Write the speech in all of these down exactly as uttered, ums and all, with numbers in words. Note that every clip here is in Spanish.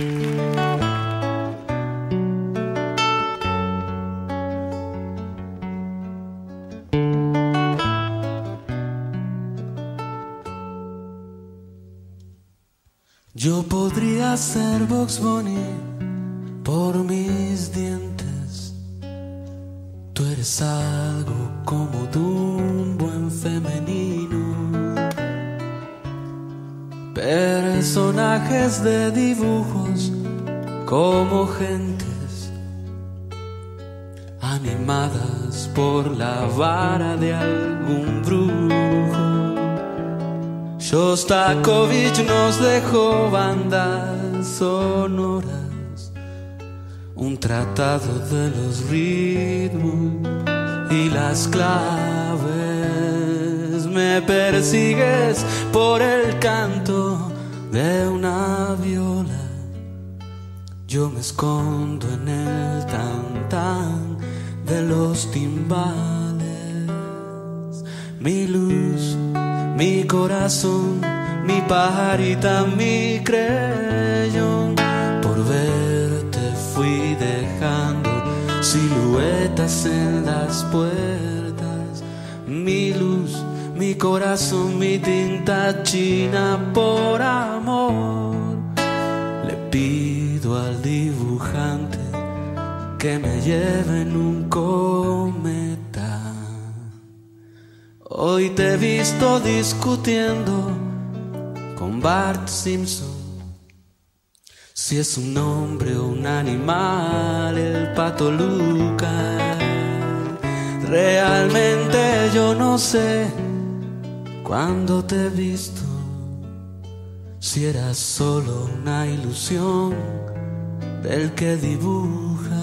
Yo podría ser Bugs Bunny por mis dientes. Tú eres algo como de un buen femenino. Personajes de dibujos como gentes animadas por la vara de algún brujo. Shostakovich nos dejó bandas sonoras, un tratado de los ritmos y las claves. Me persigues por el canto de una viola, yo me escondo en el tan-tan de los timbales. Mi luz, mi corazón, mi pajarita, mi creyón, por verte fui dejando siluetas en las puertas. Mi luz, mi corazón, mi tinta china, por amor le pido al dibujante que me lleve en un cometa. Hoy te he visto discutiendo con Bart Simpson, si es un hombre o un animal el pato Lucas. Realmente yo no sé cuándo te he visto, si eras solo una ilusión del que dibuja.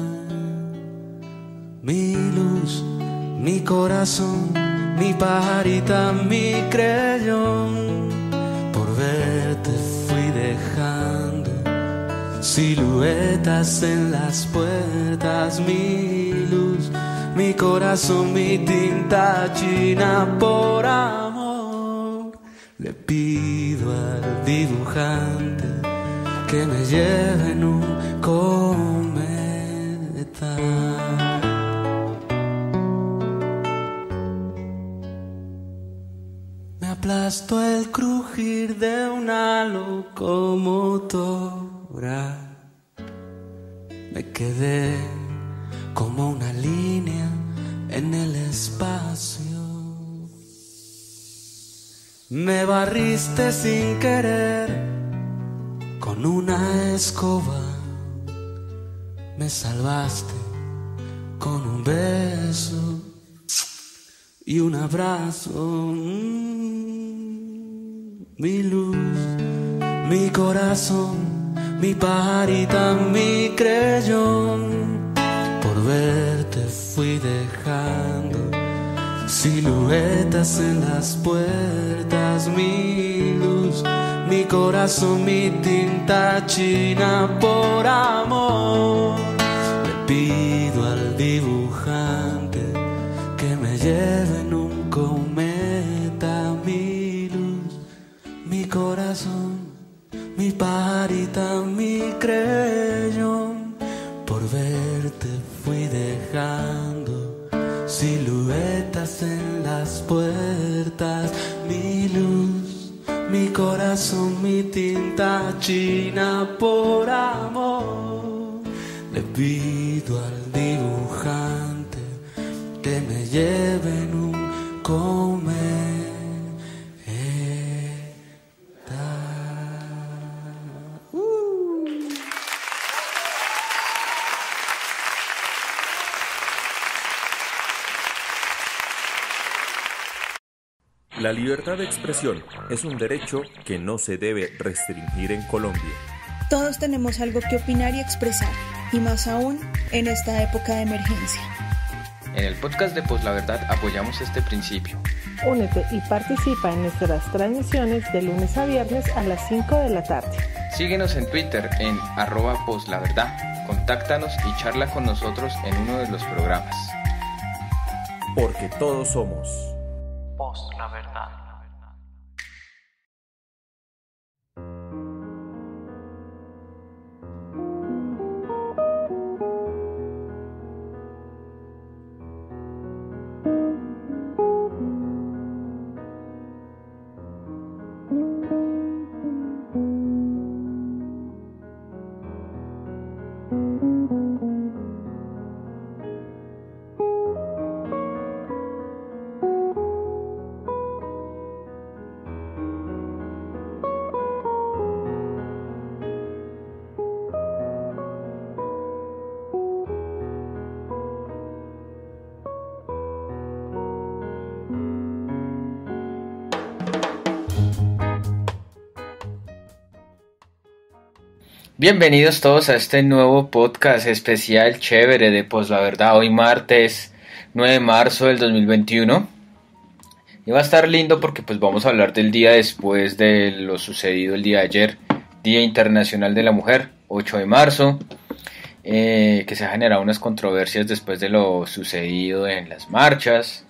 Mi luz, mi corazón, mi pajarita, mi creyón, por verte fui dejando siluetas en las puertas. Mi luz, mi corazón, mi tinta china, por amor le pido al dibujante que me lleve en un cometa. Aplasto el crujir de una locomotora. Me quedé como una línea en el espacio. Me barriste sin querer con una escoba. Me salvaste con un beso y un abrazo. Mi luz, mi corazón, mi pajarita, mi creyón, por verte fui dejando siluetas en las puertas. Mi luz, mi corazón, mi tinta china, por amor le pido al dibujante que me lleve en un cometa. Mi luz, mi corazón, mi pajarita, mi creyón, por verte fui dejando siluetas en las puertas. Mi luz, mi corazón, mi tinta china, por amor le pido al dibujante que me lleve en un cometa. La libertad de expresión es un derecho que no se debe restringir en Colombia. Todos tenemos algo que opinar y expresar, y más aún en esta época de emergencia. En el podcast de Pos la Verdad apoyamos este principio. Únete y participa en nuestras transmisiones de lunes a viernes a las cinco de la tarde. Síguenos en Twitter en arroba poslaverdad. Contáctanos y charla con nosotros en uno de los programas. Porque todos somos Pos la Verdad. Bienvenidos todos a este nuevo podcast especial chévere de Pues la Verdad. Hoy martes nueve de marzo del dos mil veintiuno. Y va a estar lindo porque pues vamos a hablar del día después de lo sucedido el día de ayer, Día Internacional de la Mujer, ocho de marzo, eh, que se ha generado unas controversias después de lo sucedido en las marchas.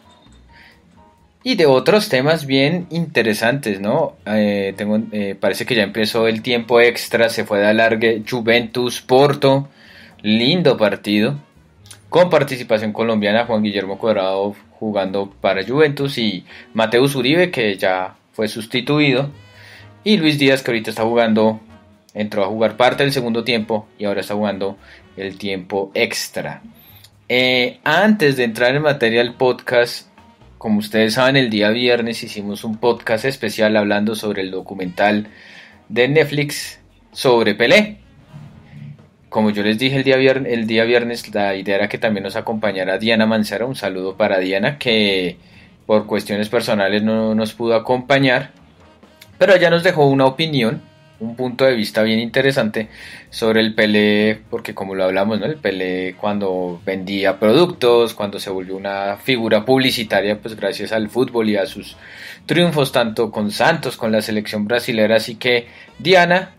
Y de otros temas bien interesantes, ¿no? Eh, tengo, eh, parece que ya empezó el tiempo extra, se fue de alargue Juventus-Porto, lindo partido, con participación colombiana, Juan Guillermo Cuadrado jugando para Juventus y Mateus Uribe, que ya fue sustituido, y Luis Díaz, que ahorita está jugando, entró a jugar parte del segundo tiempo y ahora está jugando el tiempo extra. Eh, antes de entrar en materia del podcast, como ustedes saben, el día viernes hicimos un podcast especial hablando sobre el documental de Netflix sobre Pelé. Como yo les dije el día viernes, el día viernes la idea era que también nos acompañara Diana Mancera. Un saludo para Diana, que por cuestiones personales no nos pudo acompañar, pero ella nos dejó una opinión, un punto de vista bien interesante sobre el Pelé, porque como lo hablamos, ¿no? El Pelé cuando vendía productos, cuando se volvió una figura publicitaria, pues gracias al fútbol y a sus triunfos tanto con Santos, con la selección brasilera. Así que Diana,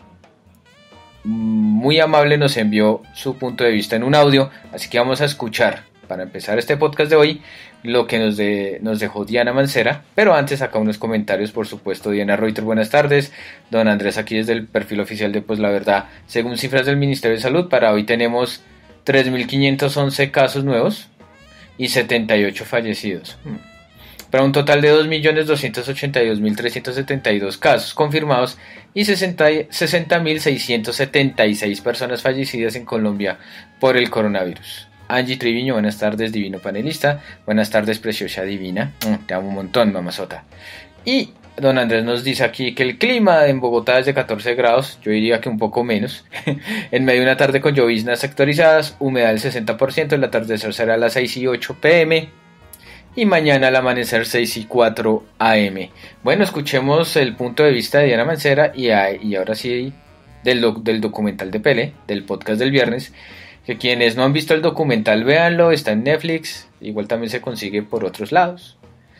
muy amable, nos envió su punto de vista en un audio, así que vamos a escuchar, para empezar este podcast de hoy, lo que nos, de, nos dejó Diana Mancera. Pero antes acá unos comentarios, por supuesto. Diana Reuter, buenas tardes. Don Andrés, aquí desde el perfil oficial de Pues la Verdad. Según cifras del Ministerio de Salud, para hoy tenemos tres mil quinientos once casos nuevos y setenta y ocho fallecidos, para un total de dos millones doscientos ochenta y dos mil trescientos setenta y dos casos confirmados y sesenta mil seiscientos setenta y seis personas fallecidas en Colombia por el coronavirus. Angie Triviño, buenas tardes, divino panelista. Buenas tardes, preciosa divina. Mm, te amo un montón, mamazota. Y don Andrés nos dice aquí que el clima en Bogotá es de catorce grados, yo diría que un poco menos. En medio de una tarde con lloviznas sectorizadas, humedad del sesenta por ciento, el atardecer será a las seis y ocho pm. Y mañana al amanecer seis y cuatro am. Bueno, escuchemos el punto de vista de Diana Mancera y, y ahora sí del, doc, del documental de Pelé, del podcast del viernes. Que quienes no han visto el documental, véanlo, está en Netflix, igual también se consigue por otros lados.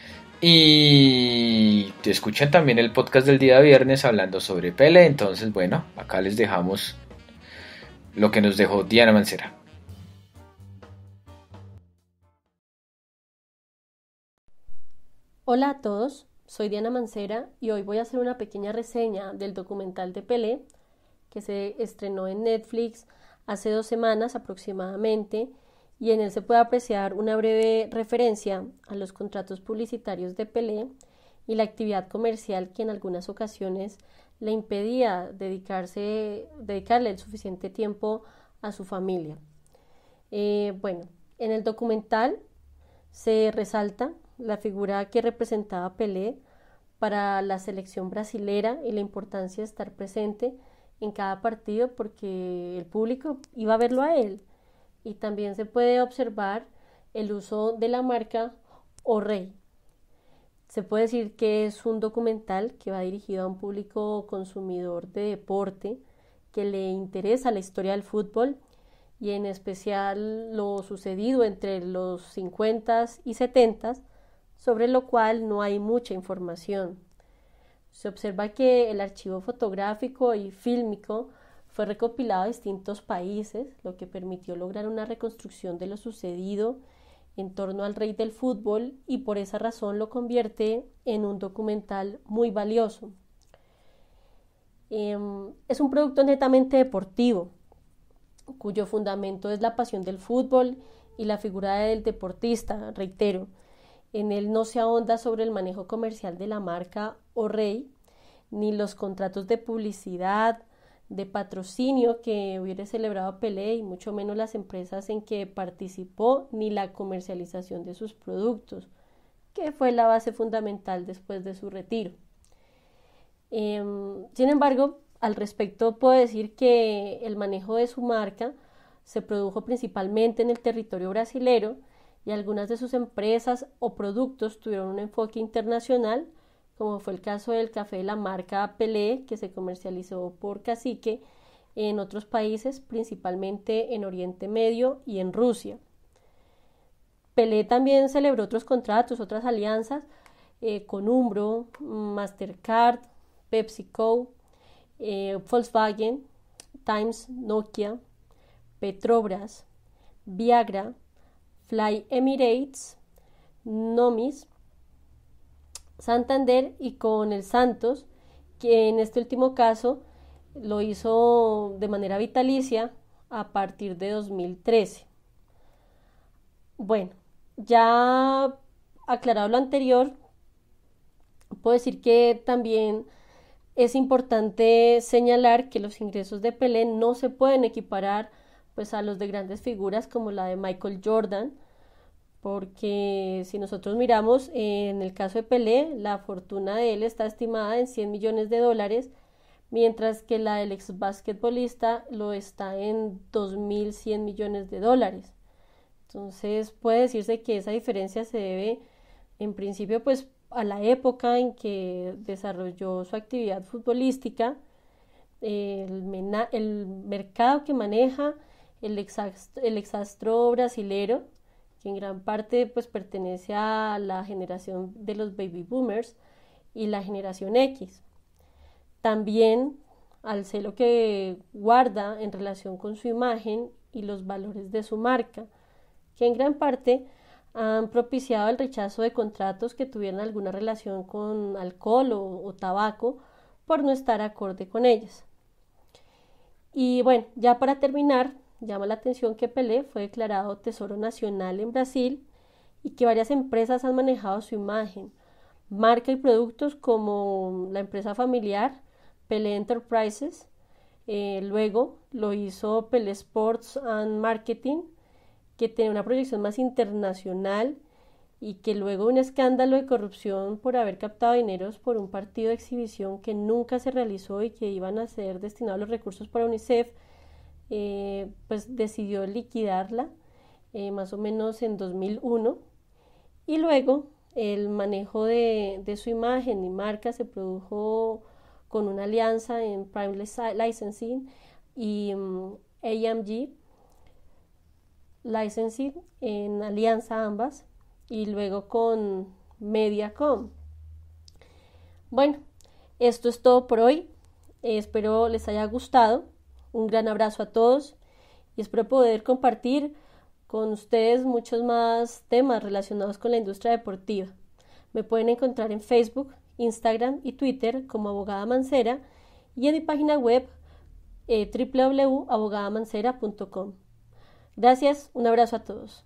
Y escuchen también el podcast del día viernes hablando sobre Pelé. Entonces, bueno, acá les dejamos lo que nos dejó Diana Mancera. Hola a todos, soy Diana Mancera y hoy voy a hacer una pequeña reseña del documental de Pelé que se estrenó en Netflix hace dos semanas aproximadamente, y en él se puede apreciar una breve referencia a los contratos publicitarios de Pelé y la actividad comercial que en algunas ocasiones le impedía dedicarse, dedicarle el suficiente tiempo a su familia. Eh, bueno, en el documental se resalta la figura que representaba Pelé para la selección brasilera y la importancia de estar presente en cada partido porque el público iba a verlo a él. Y también se puede observar el uso de la marca O Rey. Se puede decir que es un documental que va dirigido a un público consumidor de deporte que le interesa la historia del fútbol y en especial lo sucedido entre los cincuentas y setentas, sobre lo cual no hay mucha información. Se observa que el archivo fotográfico y fílmico fue recopilado de distintos países, lo que permitió lograr una reconstrucción de lo sucedido en torno al rey del fútbol y por esa razón lo convierte en un documental muy valioso. Eh, es un producto netamente deportivo, cuyo fundamento es la pasión del fútbol y la figura del deportista, reitero. En él no se ahonda sobre el manejo comercial de la marca O Rey, ni los contratos de publicidad, de patrocinio que hubiera celebrado Pelé, y mucho menos las empresas en que participó, ni la comercialización de sus productos, que fue la base fundamental después de su retiro. Eh, sin embargo, al respecto puedo decir que el manejo de su marca se produjo principalmente en el territorio brasilero, y algunas de sus empresas o productos tuvieron un enfoque internacional, como fue el caso del café de la marca Pelé, que se comercializó por Cacique en otros países, principalmente en Oriente Medio y en Rusia. Pelé también celebró otros contratos, otras alianzas eh, con Umbro, Mastercard, PepsiCo, eh, Volkswagen, Times, Nokia, Petrobras, Viagra, Fly Emirates, Nomis, Santander y con el Santos, que en este último caso lo hizo de manera vitalicia a partir de dos mil trece. Bueno, ya aclarado lo anterior, puedo decir que también es importante señalar que los ingresos de Pelé no se pueden equiparar pues a los de grandes figuras como la de Michael Jordan, porque si nosotros miramos en el caso de Pelé, la fortuna de él está estimada en cien millones de dólares, mientras que la del ex basquetbolista lo está en dos mil cien millones de dólares. Entonces puede decirse que esa diferencia se debe en principio pues a la época en que desarrolló su actividad futbolística, el, mena- el mercado que maneja el exastro, el exastro brasilero, que en gran parte pues pertenece a la generación de los baby boomers y la generación X. También al celo que guarda en relación con su imagen y los valores de su marca, que en gran parte han propiciado el rechazo de contratos que tuvieran alguna relación con alcohol o, o tabaco por no estar acorde con ellas. Y bueno, ya para terminar, llama la atención que Pelé fue declarado Tesoro Nacional en Brasil y que varias empresas han manejado su imagen, marca y productos como la empresa familiar Pelé Enterprises, eh, luego lo hizo Pelé Sports and Marketing, que tiene una proyección más internacional y que luego un escándalo de corrupción por haber captado dineros por un partido de exhibición que nunca se realizó y que iban a ser destinados los recursos para UNICEF, eh, pues decidió liquidarla eh, más o menos en dos mil uno, y luego el manejo de, de su imagen y marca se produjo con una alianza en Prime Licensing y um, A M G Licensing, en alianza ambas, y luego con Mediacom. Bueno, esto es todo por hoy. Eh, espero les haya gustado. Un gran abrazo a todos y espero poder compartir con ustedes muchos más temas relacionados con la industria deportiva. Me pueden encontrar en Facebook, Instagram y Twitter como Abogada Mancera y en mi página web eh, w w w punto abogada mancera punto com. Gracias, un abrazo a todos.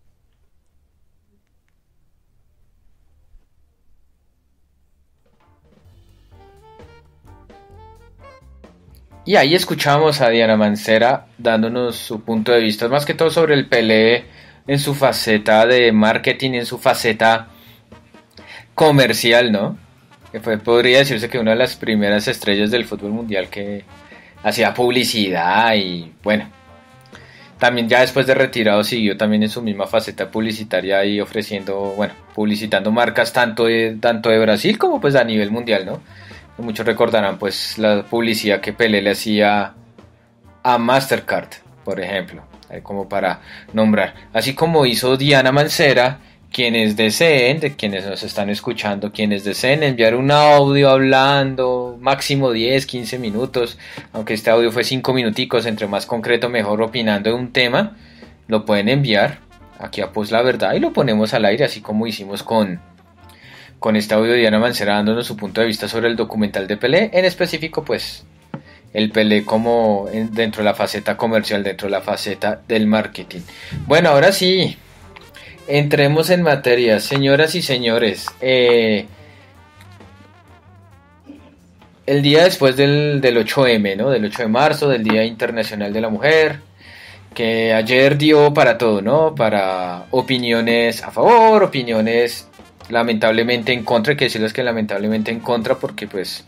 Y ahí escuchamos a Diana Mancera dándonos su punto de vista, más que todo sobre el Pelé en su faceta de marketing, en su faceta comercial, ¿no? Que fue, podría decirse que una de las primeras estrellas del fútbol mundial que hacía publicidad y bueno, también ya después de retirado siguió también en su misma faceta publicitaria y ofreciendo, bueno, publicitando marcas tanto de, tanto de Brasil como pues a nivel mundial, ¿no? Muchos recordarán pues la publicidad que Pelé le hacía a Mastercard, por ejemplo, eh, como para nombrar. Así como hizo Diana Mancera, quienes deseen, de quienes nos están escuchando, quienes deseen enviar un audio hablando, máximo diez, quince minutos, aunque este audio fue cinco minuticos, entre más concreto mejor, opinando de un tema, lo pueden enviar aquí a Pues la Verdad y lo ponemos al aire, así como hicimos con... con este audio de Diana Mancera dándonos su punto de vista sobre el documental de Pelé, en específico pues el Pelé como en, dentro de la faceta comercial, dentro de la faceta del marketing. Bueno, ahora sí, entremos en materia, señoras y señores. Eh, el día después del, del ocho eme, ¿no? Del ocho de marzo, del Día Internacional de la Mujer, que ayer dio para todo, ¿no? Para opiniones a favor, opiniones lamentablemente en contra, hay que decirles que lamentablemente en contra porque pues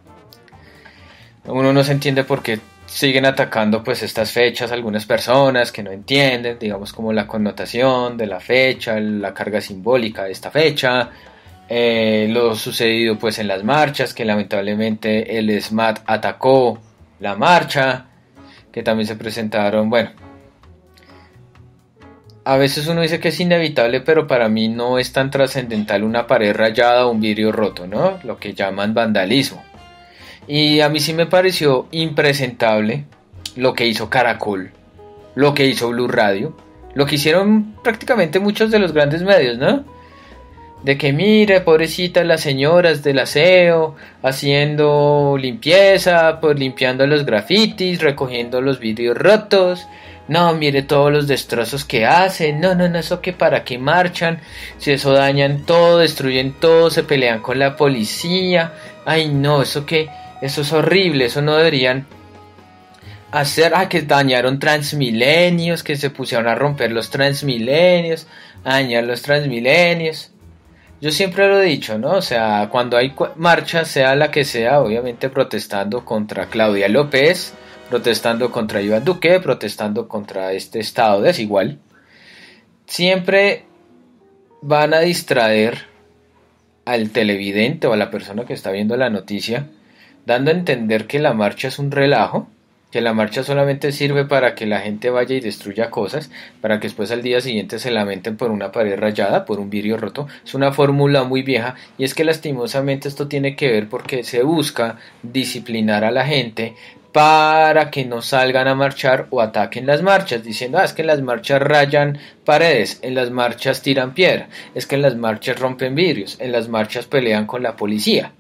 uno no se entiende por qué siguen atacando pues estas fechas algunas personas que no entienden, digamos como la connotación de la fecha, la carga simbólica de esta fecha, eh, lo sucedido pues en las marchas, que lamentablemente el SMAT atacó la marcha, que también se presentaron, bueno, a veces uno dice que es inevitable, pero para mí no es tan trascendental una pared rayada o un vidrio roto, ¿no? Lo que llaman vandalismo. Y a mí sí me pareció impresentable lo que hizo Caracol, lo que hizo Blue Radio, lo que hicieron prácticamente muchos de los grandes medios, ¿no? De que mire, pobrecitas las señoras del aseo, haciendo limpieza, pues limpiando los grafitis, recogiendo los vidrios rotos. No, mire todos los destrozos que hacen. No, no, no, eso que para qué marchan. Si eso dañan todo, destruyen todo, se pelean con la policía. Ay, no, eso que, eso es horrible, eso no deberían hacer. Ah, que dañaron Transmilenios, que se pusieron a romper los Transmilenios, a dañar los Transmilenios. Yo siempre lo he dicho, ¿no? O sea, cuando hay marcha, sea la que sea, obviamente protestando contra Claudia López, protestando contra Iván Duque, protestando contra este estado desigual, siempre van a distraer al televidente o a la persona que está viendo la noticia, dando a entender que la marcha es un relajo, que la marcha solamente sirve para que la gente vaya y destruya cosas, para que después al día siguiente se lamenten por una pared rayada, por un vidrio roto. Es una fórmula muy vieja y es que lastimosamente esto tiene que ver porque se busca disciplinar a la gente para que no salgan a marchar o ataquen las marchas, diciendo, ah, es que en las marchas rayan paredes, en las marchas tiran piedra, es que en las marchas rompen vidrios, en las marchas pelean con la policía.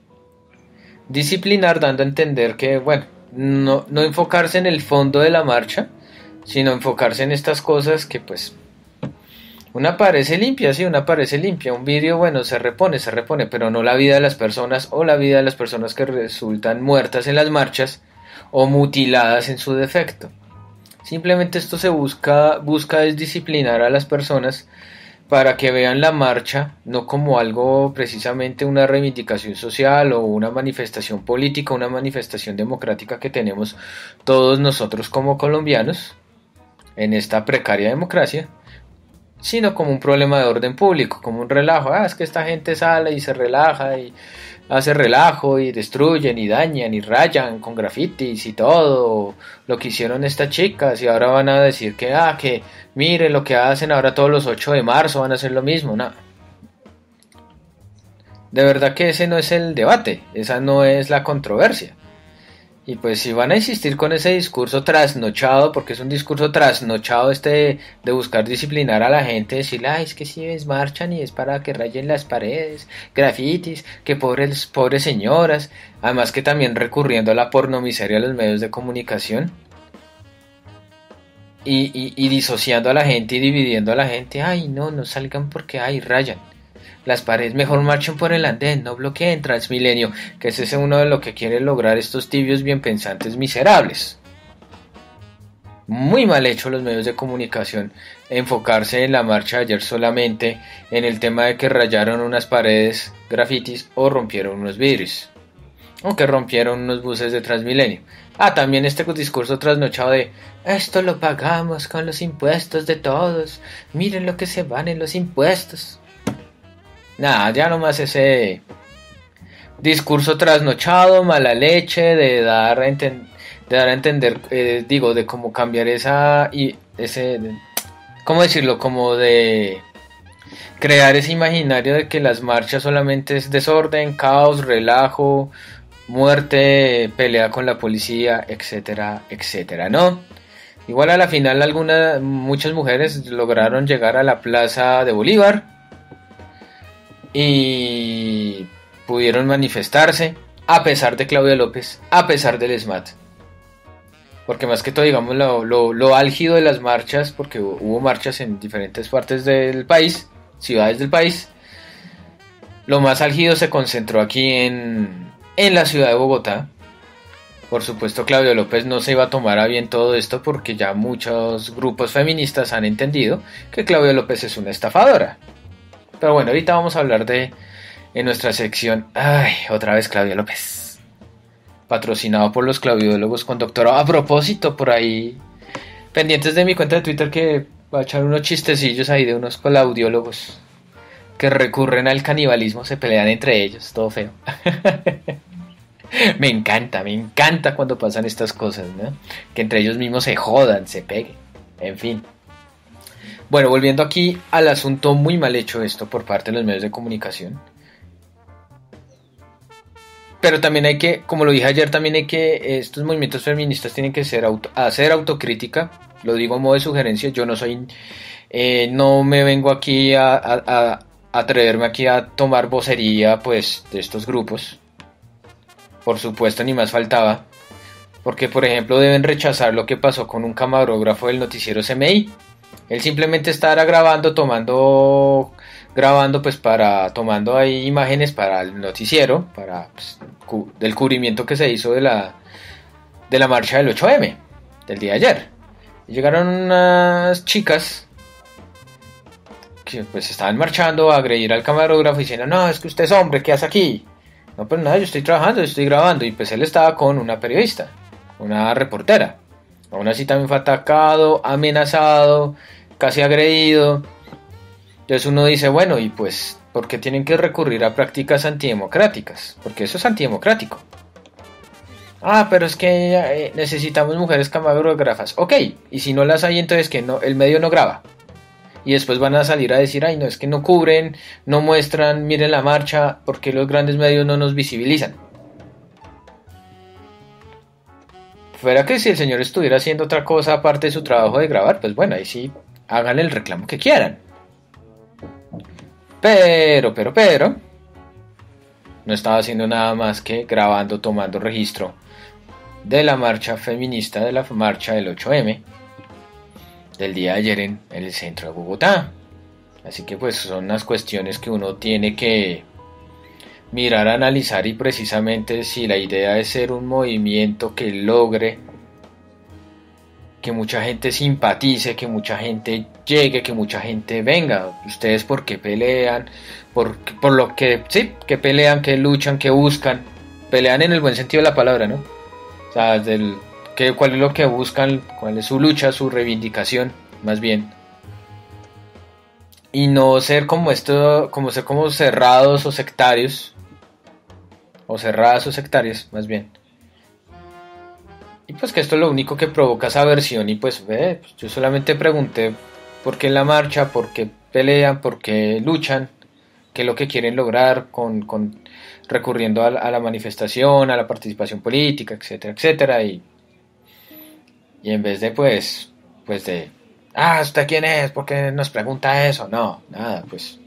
Disciplinar dando a entender que, bueno, no, no enfocarse en el fondo de la marcha, sino enfocarse en estas cosas que pues una pared se limpia, sí, una pared se limpia, un vidrio, bueno, se repone, se repone, pero no la vida de las personas o la vida de las personas que resultan muertas en las marchas o mutiladas en su defecto. Simplemente esto se busca, busca disciplinar a las personas para que vean la marcha no como algo precisamente una reivindicación social o una manifestación política, una manifestación democrática que tenemos todos nosotros como colombianos en esta precaria democracia, sino como un problema de orden público, como un relajo. Ah, es que esta gente sale y se relaja y hace relajo y destruyen y dañan y rayan con grafitis y todo lo que hicieron estas chicas y ahora van a decir que, ah, que mire lo que hacen ahora todos los ocho de marzo, van a hacer lo mismo. No. De verdad que ese no es el debate, esa no es la controversia. Y pues si van a insistir con ese discurso trasnochado, porque es un discurso trasnochado este de, de buscar disciplinar a la gente, decirle, ay, es que si es marchan y es para que rayen las paredes, grafitis, que pobres, pobres señoras, además que también recurriendo a la pornomiseria de los medios de comunicación, y, y, y disociando a la gente y dividiendo a la gente, ay, no, no salgan porque, ay, rayan las paredes, mejor marchen por el andén, no bloqueen Transmilenio, que ese es uno de lo que quieren lograr estos tibios bien pensantes miserables. Muy mal hecho los medios de comunicación enfocarse en la marcha de ayer solamente en el tema de que rayaron unas paredes, grafitis o rompieron unos vidrios, o que rompieron unos buses de Transmilenio. Ah, también este discurso trasnochado de esto lo pagamos con los impuestos de todos, miren lo que se van en los impuestos. Nada, ya nomás ese discurso trasnochado, mala leche, de dar a, enten- de dar a entender, eh, digo, de cómo cambiar esa, y ese, de, ¿cómo decirlo? Como de crear ese imaginario de que las marchas solamente es desorden, caos, relajo, muerte, pelea con la policía, etcétera, etcétera, ¿no? Igual a la final algunas, muchas mujeres lograron llegar a la plaza de Bolívar y pudieron manifestarse a pesar de Claudia López, a pesar del SMAT, porque más que todo, digamos, lo, lo, lo álgido de las marchas, porque hubo marchas en diferentes partes del país, ciudades del país, lo más álgido se concentró aquí en, en la ciudad de Bogotá. Por supuesto, Claudio López no se iba a tomar a bien todo esto porque ya muchos grupos feministas han entendido que Claudia López es una estafadora. Pero bueno, ahorita vamos a hablar de, en nuestra sección, ay, otra vez Claudia López, patrocinado por los claudiólogos con doctorado. A propósito, por ahí, pendientes de mi cuenta de Twitter, que va a echar unos chistecillos ahí de unos claudiólogos que recurren al canibalismo, se pelean entre ellos, todo feo. Me encanta, me encanta cuando pasan estas cosas, ¿no? Que entre ellos mismos se jodan, se peguen, en fin. Bueno, volviendo aquí al asunto, muy mal hecho esto por parte de los medios de comunicación. Pero también hay que, como lo dije ayer, también hay que, estos movimientos feministas tienen que ser auto, hacer autocrítica. Lo digo a modo de sugerencia, yo no soy, eh, no me vengo aquí a, a, a atreverme aquí a tomar vocería, pues, de estos grupos. Por supuesto, ni más faltaba, porque por ejemplo deben rechazar lo que pasó con un camarógrafo del noticiero C M I. Él simplemente estaba grabando, tomando, grabando pues para, tomando ahí imágenes para el noticiero, para pues, cu- del cubrimiento que se hizo de la, de la marcha del ocho eme, del día de ayer. Y llegaron unas chicas que pues estaban marchando a agredir al camarógrafo y diciendo, no, es que usted es hombre, ¿qué hace aquí? No, pero nada, yo estoy trabajando, yo estoy grabando. Y pues él estaba con una periodista, una reportera. Aún así también fue atacado, amenazado, casi agredido. Entonces uno dice, bueno, y pues, ¿por qué tienen que recurrir a prácticas antidemocráticas? Porque eso es antidemocrático. Ah, pero es que eh, necesitamos mujeres camarógrafas. Ok, y si no las hay, entonces que no, el medio no graba. Y después van a salir a decir, ay, no, es que no cubren, no muestran, miren la marcha, porque los grandes medios no nos visibilizan. Fuera que si el señor estuviera haciendo otra cosa aparte de su trabajo de grabar, pues bueno, ahí sí, háganle el reclamo que quieran. Pero, pero, pero, no estaba haciendo nada más que grabando, tomando registro de la marcha feminista, de la marcha del ocho eme, del día de ayer en, en el centro de Bogotá. Así que pues son unas cuestiones que uno tiene que mirar, analizar, y precisamente si la idea es ser un movimiento que logre que mucha gente simpatice, que mucha gente llegue, que mucha gente venga. ¿Ustedes por qué pelean? Por, por lo que, sí, que pelean, que luchan, que buscan. Pelean en el buen sentido de la palabra, ¿no? O sea, del... Que, cuál es lo que buscan, cuál es su lucha, su reivindicación, más bien. Y no ser como esto, como ser como cerrados o sectarios, o cerradas o sectarias, más bien. Y pues que esto es lo único que provoca esa aversión. Y pues, ve, yo solamente pregunté por qué la marcha, por qué pelean, por qué luchan, qué es lo que quieren lograr con, con recurriendo a la, a la manifestación, a la participación política, etcétera, etcétera. Y Y en vez de pues, pues de, ah, ¿usted quién es? ¿Por qué nos pregunta eso? No, nada, pues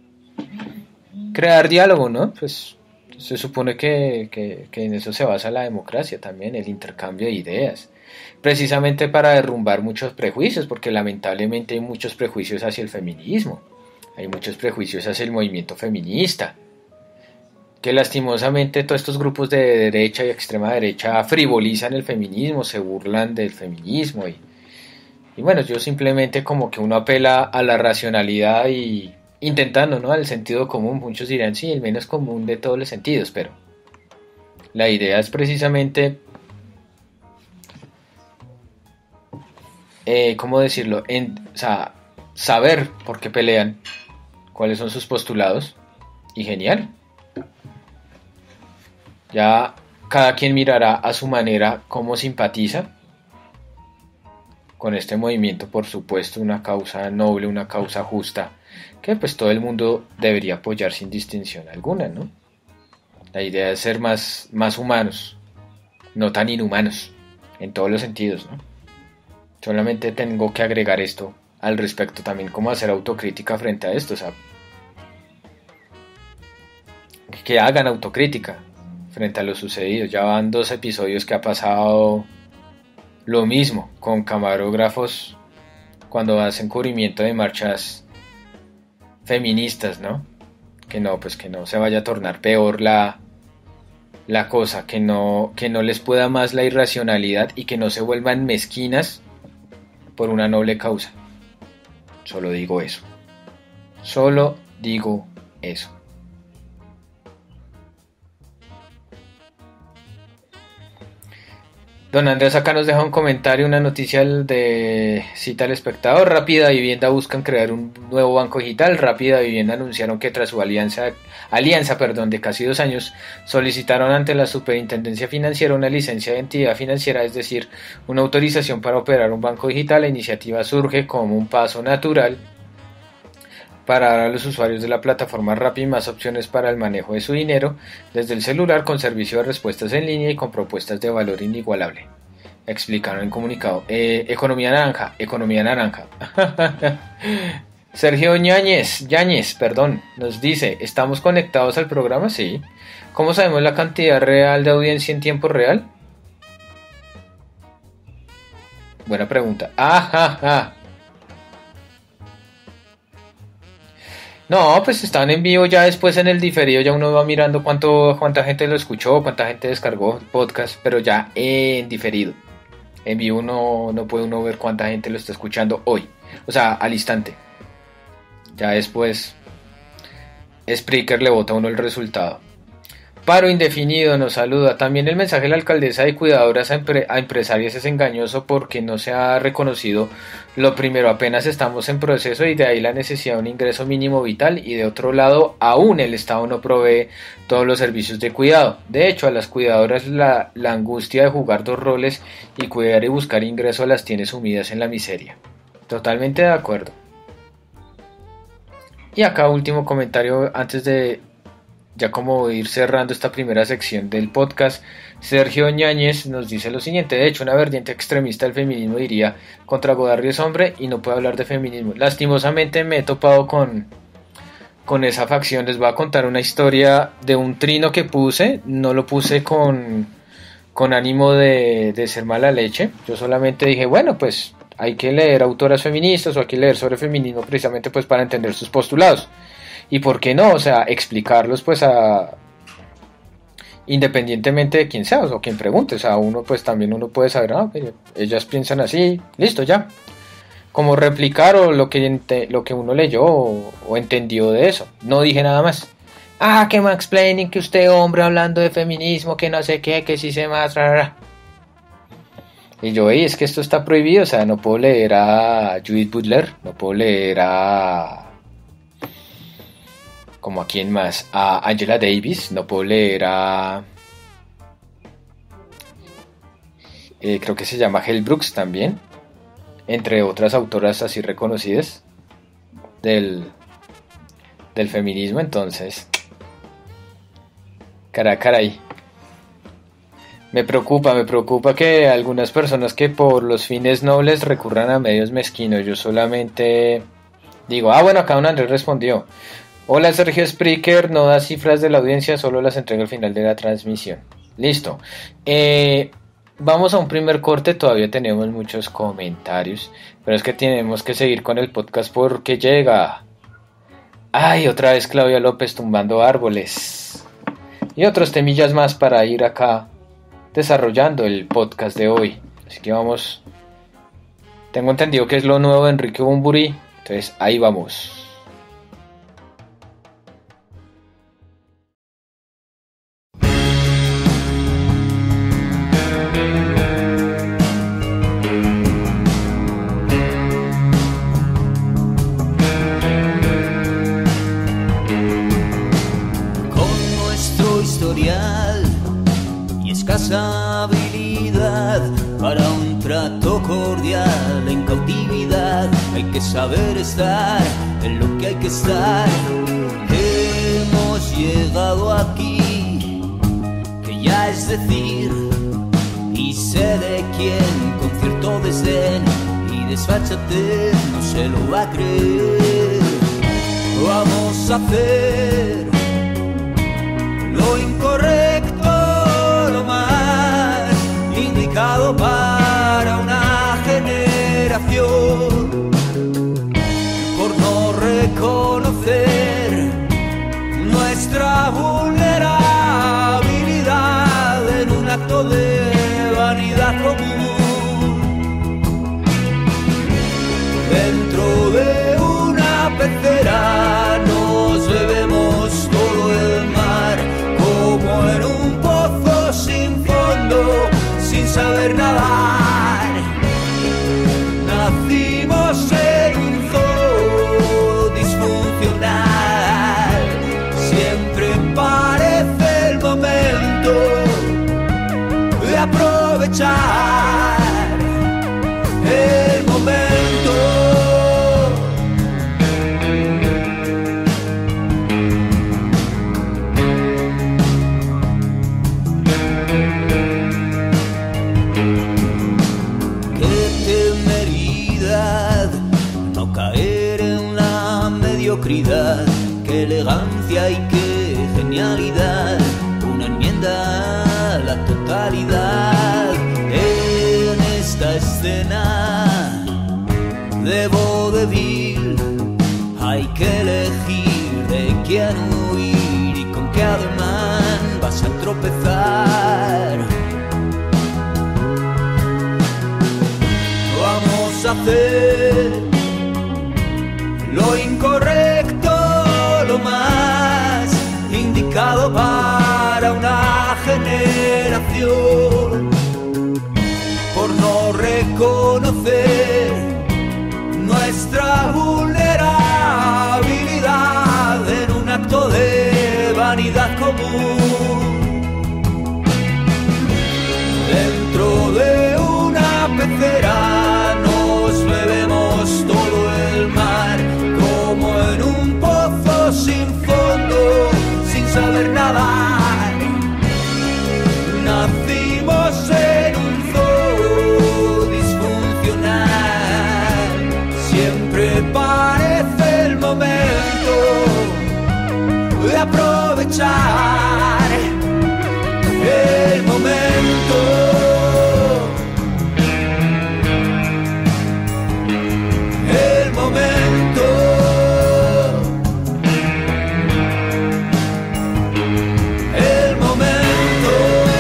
crear diálogo, ¿no? Pues se supone que, que, que en eso se basa la democracia también, el intercambio de ideas, precisamente para derrumbar muchos prejuicios, porque lamentablemente hay muchos prejuicios hacia el feminismo, hay muchos prejuicios hacia el movimiento feminista, que lastimosamente todos estos grupos de derecha y extrema derecha frivolizan el feminismo, se burlan del feminismo y, y bueno, yo simplemente como que uno apela a la racionalidad y intentando, ¿no?, al sentido común. Muchos dirán, sí, el menos común de todos los sentidos, pero la idea es precisamente, eh, ¿cómo decirlo?, en, o sea, saber por qué pelean, cuáles son sus postulados, y genial. Ya cada quien mirará a su manera cómo simpatiza con este movimiento, por supuesto, una causa noble, una causa justa, que pues todo el mundo debería apoyar sin distinción alguna, ¿no? La idea es ser más, más humanos, no tan inhumanos, en todos los sentidos, ¿no? Solamente tengo que agregar esto al respecto, también cómo hacer autocrítica frente a esto, o sea, que hagan autocrítica frente a lo sucedido. Ya van dos episodios que ha pasado lo mismo con camarógrafos cuando hacen cubrimiento de marchas feministas, ¿no? Que no, pues que no se vaya a tornar peor la, la cosa, que no, que no les pueda más la irracionalidad y que no se vuelvan mezquinas por una noble causa. Solo digo eso. Solo digo eso. Don Andrés acá nos deja un comentario, una noticia de cita al espectador. Rápida Vivienda buscan crear un nuevo banco digital. Rápida Vivienda anunciaron que tras su alianza, alianza perdón, de casi dos años, solicitaron ante la Superintendencia Financiera una licencia de entidad financiera, es decir, una autorización para operar un banco digital. La iniciativa surge como un paso natural para dar a los usuarios de la plataforma Rappi más opciones para el manejo de su dinero desde el celular, con servicio de respuestas en línea y con propuestas de valor inigualable. Explicaron en comunicado. Eh, economía naranja, economía naranja. Sergio Ñáñez, Yáñez, perdón, nos dice, ¿estamos conectados al programa? Sí. ¿Cómo sabemos la cantidad real de audiencia en tiempo real? Buena pregunta. Ajá. No, pues están en vivo, ya después en el diferido ya uno va mirando cuánto, cuánta gente lo escuchó, cuánta gente descargó el podcast, pero ya en diferido. En vivo no, no puede uno ver cuánta gente lo está escuchando hoy, o sea, al instante. Ya después Spreaker le bota a uno el resultado. Paro indefinido nos saluda. También el mensaje de la alcaldesa de cuidadoras a, empre- a empresarias es engañoso porque no se ha reconocido lo primero, apenas estamos en proceso, y de ahí la necesidad de un ingreso mínimo vital, y de otro lado aún el Estado no provee todos los servicios de cuidado. De hecho, a las cuidadoras la, la angustia de jugar dos roles y cuidar y buscar ingreso las tiene sumidas en la miseria. Totalmente de acuerdo. Y acá último comentario antes de ya como ir cerrando esta primera sección del podcast. Sergio Ñáñez nos dice lo siguiente: de hecho, una vertiente extremista del feminismo diría, contra Godarri es hombre y no puede hablar de feminismo. Lastimosamente me he topado con, con esa facción. Les voy a contar una historia de un trino que puse. No lo puse con, con ánimo de, de ser mala leche. Yo solamente dije, bueno, pues hay que leer autoras feministas o hay que leer sobre feminismo precisamente pues para entender sus postulados. Y por qué no, o sea, explicarlos pues a independientemente de quién sea o quien pregunte, o sea, uno pues también uno puede saber, ah, okay, ellas piensan así, listo, ya. Como replicar o lo que ente, lo que uno leyó o, o entendió de eso. No dije nada más. Ah, que mansplaining, que usted hombre hablando de feminismo, que no sé qué, que sí se más, rara, rara. Y yo, hey, es que esto está prohibido, o sea, no puedo leer a Judith Butler, no puedo leer a... como a quién más, a Angela Davis, no puedo leer a... Eh, creo que se llama Hell Brooks también, entre otras autoras así reconocidas del, del feminismo. Entonces, caray, caray, me preocupa, me preocupa que algunas personas que por los fines nobles recurran a medios mezquinos. Yo solamente digo, ah bueno, acá don Andrés respondió. Hola Sergio Spreaker, no da cifras de la audiencia, solo las entrega al final de la transmisión. Listo. Eh, vamos a un primer corte, todavía tenemos muchos comentarios, pero es que tenemos que seguir con el podcast porque llega... Ay, otra vez Claudia López tumbando árboles. Y otros temillas más para ir acá desarrollando el podcast de hoy. Así que vamos... Tengo entendido que es lo nuevo de Enrique Bunbury, entonces ahí vamos. Habilidad para un trato cordial en cautividad, hay que saber estar en lo que hay que estar. Hemos llegado aquí, que ya es decir, y sé de quién con cierto desdén y desfachatez no se lo va a creer. Vamos a hacer lo incorrecto, lo más indicado para una generación, por no reconocer nuestra vulnerabilidad. acto de vanidad común. Dentro de una pecera nos bebemos todo el mar, como en un pozo sin fondo, sin saber nadar. Nacimos en un zoo disfuncional, siempre parece el momento de aprovechar el momento. Qué temeridad no caer en la mediocridad, qué elegancia y qué genialidad, una enmienda a la totalidad. En esta escena de vodevil hay que elegir de quién huir y con qué ademán vas a tropezar. Vamos a hacer lo incorrecto, lo más indicado para una generación, por no reconocer nuestra vulnerabilidad en un acto de vanidad común. Dentro de una pecera nos bebemos todo el mar, como en un pozo sin fondo, sin saber nadar. Nacimos en un zoo disfuncional, siempre parece el momento de aprovechar el momento. El momento. El momento.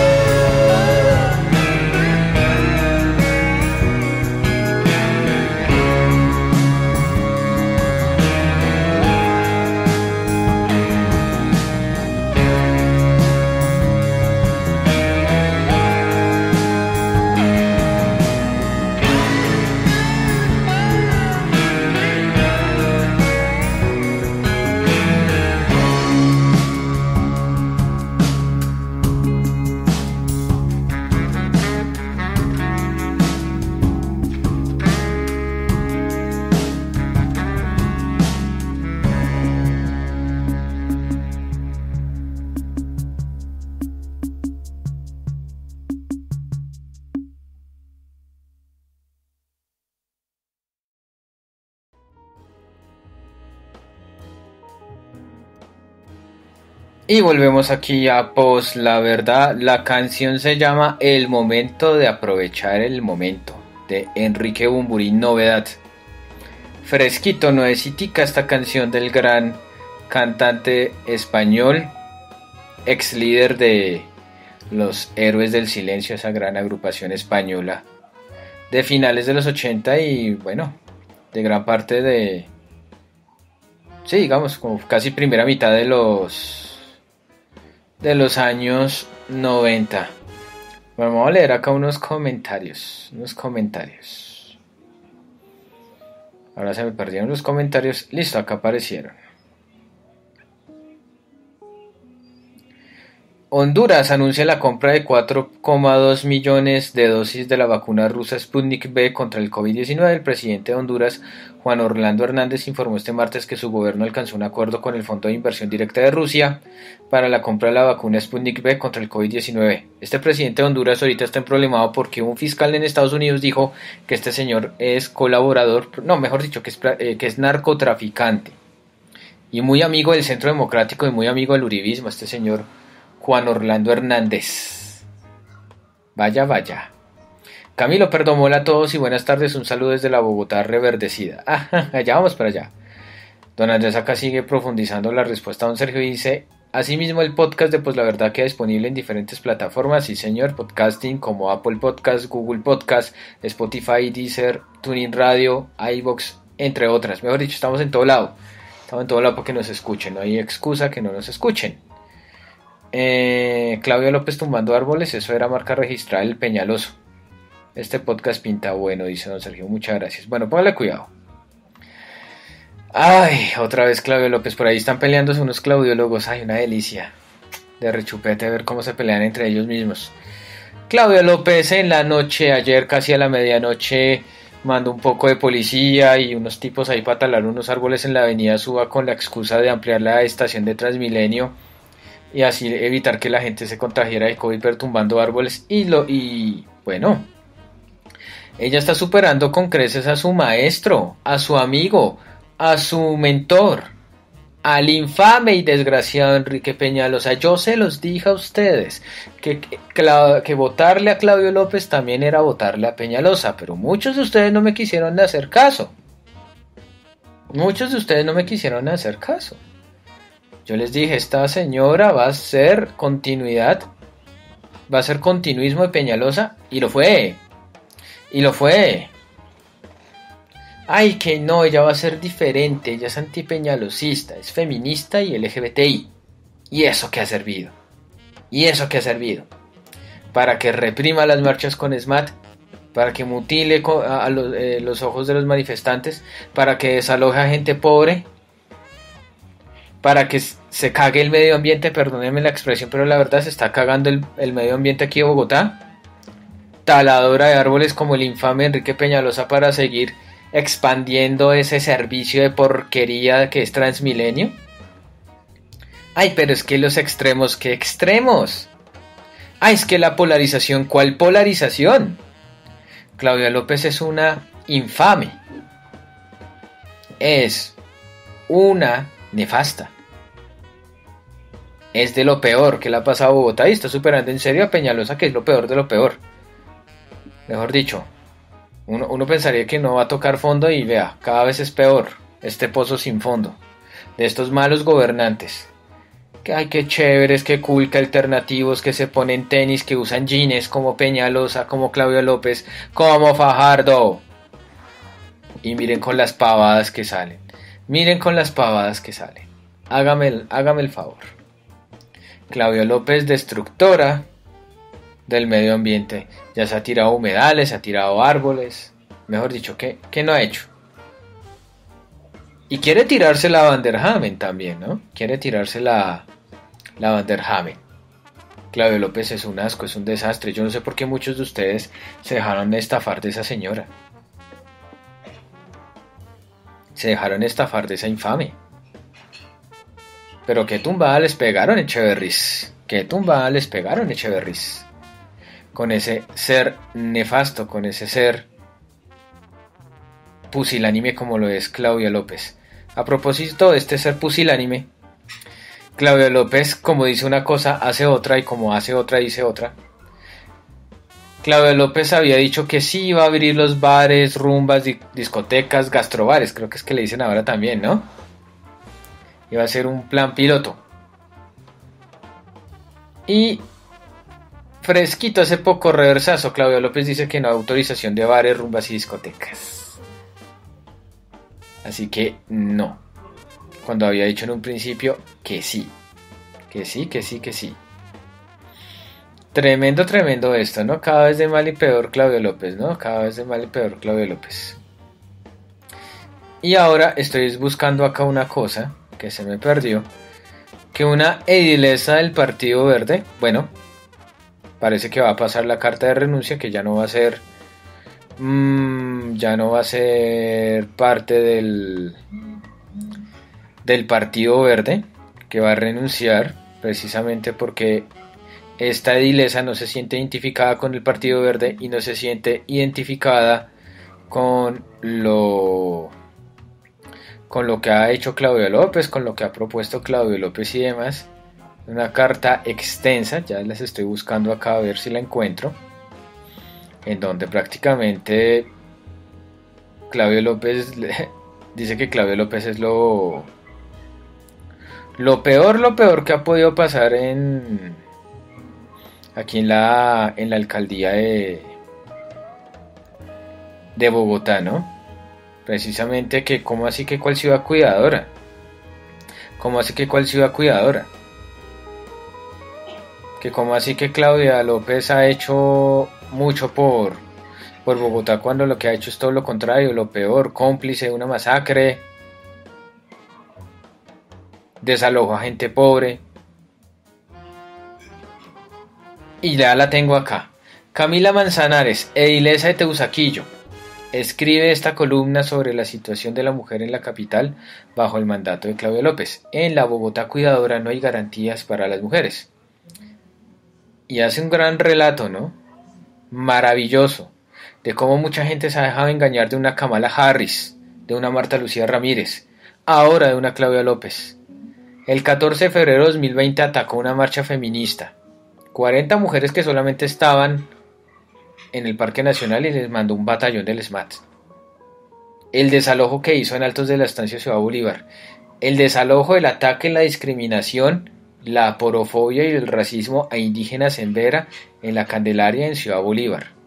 Y volvemos aquí a Pos la Verdad. La canción se llama El Momento de Aprovechar el Momento, de Enrique Bunbury, novedad. Fresquito, nuevecitica esta canción del gran cantante español, ex líder de Los Héroes del Silencio, esa gran agrupación española de finales de los ochenta y bueno, de gran parte de, sí, digamos, como casi primera mitad de los de los años noventa. Bueno, vamos a leer acá unos comentarios, unos comentarios. Ahora se me perdieron los comentarios. Listo, acá aparecieron. Honduras anuncia la compra de cuatro coma dos millones de dosis de la vacuna rusa Sputnik V contra el COVID diecinueve. El presidente de Honduras, Juan Orlando Hernández, informó este martes que su gobierno alcanzó un acuerdo con el Fondo de Inversión Directa de Rusia para la compra de la vacuna Sputnik V contra el COVID diecinueve. Este presidente de Honduras ahorita está problemado porque un fiscal en Estados Unidos dijo que este señor es colaborador, no, mejor dicho, que es, eh, que es narcotraficante y muy amigo del Centro Democrático y muy amigo del uribismo, este señor Juan Orlando Hernández. Vaya, vaya. Camilo Perdomola a todos y buenas tardes. Un saludo desde la Bogotá reverdecida. Ah, allá vamos para allá. Don Andrés acá sigue profundizando la respuesta a don Sergio y dice: Asimismo, el podcast de Pues la Verdad queda disponible en diferentes plataformas, sí señor, podcasting como Apple Podcast, Google Podcast, Spotify, Deezer, TuneIn Radio, iVoox, entre otras. Mejor dicho, estamos en todo lado. Estamos en todo lado para que nos escuchen, no hay excusa que no nos escuchen. Eh, Claudio López tumbando árboles, eso era marca registrada del Peñaloso. Este podcast pinta bueno, dice don Sergio, muchas gracias. Bueno, póngale cuidado. Ay, otra vez Claudio López, por ahí están peleándose unos claudiólogos, ay, una delicia de rechupete ver cómo se pelean entre ellos mismos. Claudio López en la noche, ayer casi a la medianoche, mandó un poco de policía y unos tipos ahí para talar unos árboles en la avenida Suba con la excusa de ampliar la estación de Transmilenio y así evitar que la gente se contagiara de COVID pertumbando árboles y lo y bueno, ella está superando con creces a su maestro, a su amigo, a su mentor, al infame y desgraciado Enrique Peñalosa. Yo se los dije a ustedes que, que, que votarle a Claudio López también era votarle a Peñalosa, pero muchos de ustedes no me quisieron hacer caso. Muchos de ustedes no me quisieron hacer caso. Yo les dije, esta señora va a ser continuidad, va a ser continuismo de Peñalosa, y lo fue, y lo fue. Ay, que no, ella va a ser diferente, ella es antipeñalosista, es feminista y L G B T I. ¿Y eso qué ha servido? ¿Y eso qué ha servido? Para que reprima las marchas con SMAT, para que mutile a los, eh, los ojos de los manifestantes, para que desaloje a gente pobre, para que se cague el medio ambiente, perdónenme la expresión, pero la verdad se está cagando el, el medio ambiente aquí en Bogotá. Taladora de árboles como el infame Enrique Peñalosa para seguir expandiendo ese servicio de porquería que es Transmilenio. Ay, pero es que los extremos, ¿qué extremos? Ay, es que la polarización, ¿cuál polarización? Claudia López es una infame. Es una nefasta. Es de lo peor que le ha pasado a Bogotá y está superando en serio a Peñalosa, que es lo peor de lo peor. Mejor dicho, uno, uno pensaría que no va a tocar fondo y vea, cada vez es peor este pozo sin fondo de estos malos gobernantes. Que ay, qué chéveres, qué cool, qué alternativos, que se ponen tenis, que usan jeans como Peñalosa, como Claudio López, como Fajardo. Y miren con las pavadas que salen. Miren con las pavadas que salen. Hágame el, hágame el favor. Claudio López, destructora del medio ambiente. Ya se ha tirado humedales, se ha tirado árboles. Mejor dicho, ¿qué, qué no ha hecho? Y quiere tirarse la Van der Hamen también, ¿no? Quiere tirarse la, la Van der Hamen. Claudio López es un asco, es un desastre. Yo no sé por qué muchos de ustedes se dejaron estafar de esa señora. Se dejaron estafar de esa infame. Pero qué tumbada les pegaron, Echeverris. Qué tumbada les pegaron, Echeverris. Con ese ser nefasto, con ese ser pusilánime como lo es Claudia López. A propósito de este ser pusilánime, Claudia López, como dice una cosa, hace otra, y como hace otra, dice otra. Claudia López había dicho que sí iba a abrir los bares, rumbas, discotecas, gastrobares, creo que es que le dicen ahora también, ¿no? Iba a ser un plan piloto. Y fresquito, hace poco reversazo, Claudia López dice que no hay autorización de bares, rumbas y discotecas. Así que no. Cuando había dicho en un principio que sí. Que sí, que sí, que sí. Tremendo, tremendo esto, ¿no? Cada vez de mal y peor Claudio López, ¿no? Cada vez de mal y peor Claudio López. Y ahora estoy buscando acá una cosa que se me perdió. Que una edilesa del Partido Verde, bueno, parece que va a pasar la carta de renuncia, que ya no va a ser... Mmm, ya no va a ser parte del... del Partido Verde, que va a renunciar precisamente porque esta edilesa no se siente identificada con el Partido Verde y no se siente identificada con lo con lo que ha hecho Claudio López, con lo que ha propuesto Claudio López y demás. Una carta extensa, ya les estoy buscando acá a ver si la encuentro, en donde prácticamente Claudio López dice que Claudio López es lo Lo peor, lo peor que ha podido pasar en aquí en la en la alcaldía de de Bogotá, ¿no? Precisamente que cómo así que cuál ciudad cuidadora. ¿Cómo así que cuál ciudad cuidadora? Que cómo así que Claudia López ha hecho mucho por por Bogotá cuando lo que ha hecho es todo lo contrario, lo peor, cómplice de una masacre, desalojo a gente pobre. Y ya la tengo acá. Camila Manzanares, edilesa de Teusaquillo, escribe esta columna sobre la situación de la mujer en la capital bajo el mandato de Claudia López. En la Bogotá cuidadora no hay garantías para las mujeres. Y hace un gran relato, ¿no? Maravilloso, de cómo mucha gente se ha dejado engañar de una Kamala Harris, de una Marta Lucía Ramírez, ahora de una Claudia López. El catorce de febrero de dos mil veinte atacó una marcha feminista. cuarenta mujeres que solamente estaban en el Parque Nacional y les mandó un batallón del S M A T. El desalojo que hizo en Altos de la Estancia Ciudad Bolívar. El desalojo, el ataque, la discriminación, la aporofobia y el racismo a indígenas en Vera, en la Candelaria, en Ciudad Bolívar.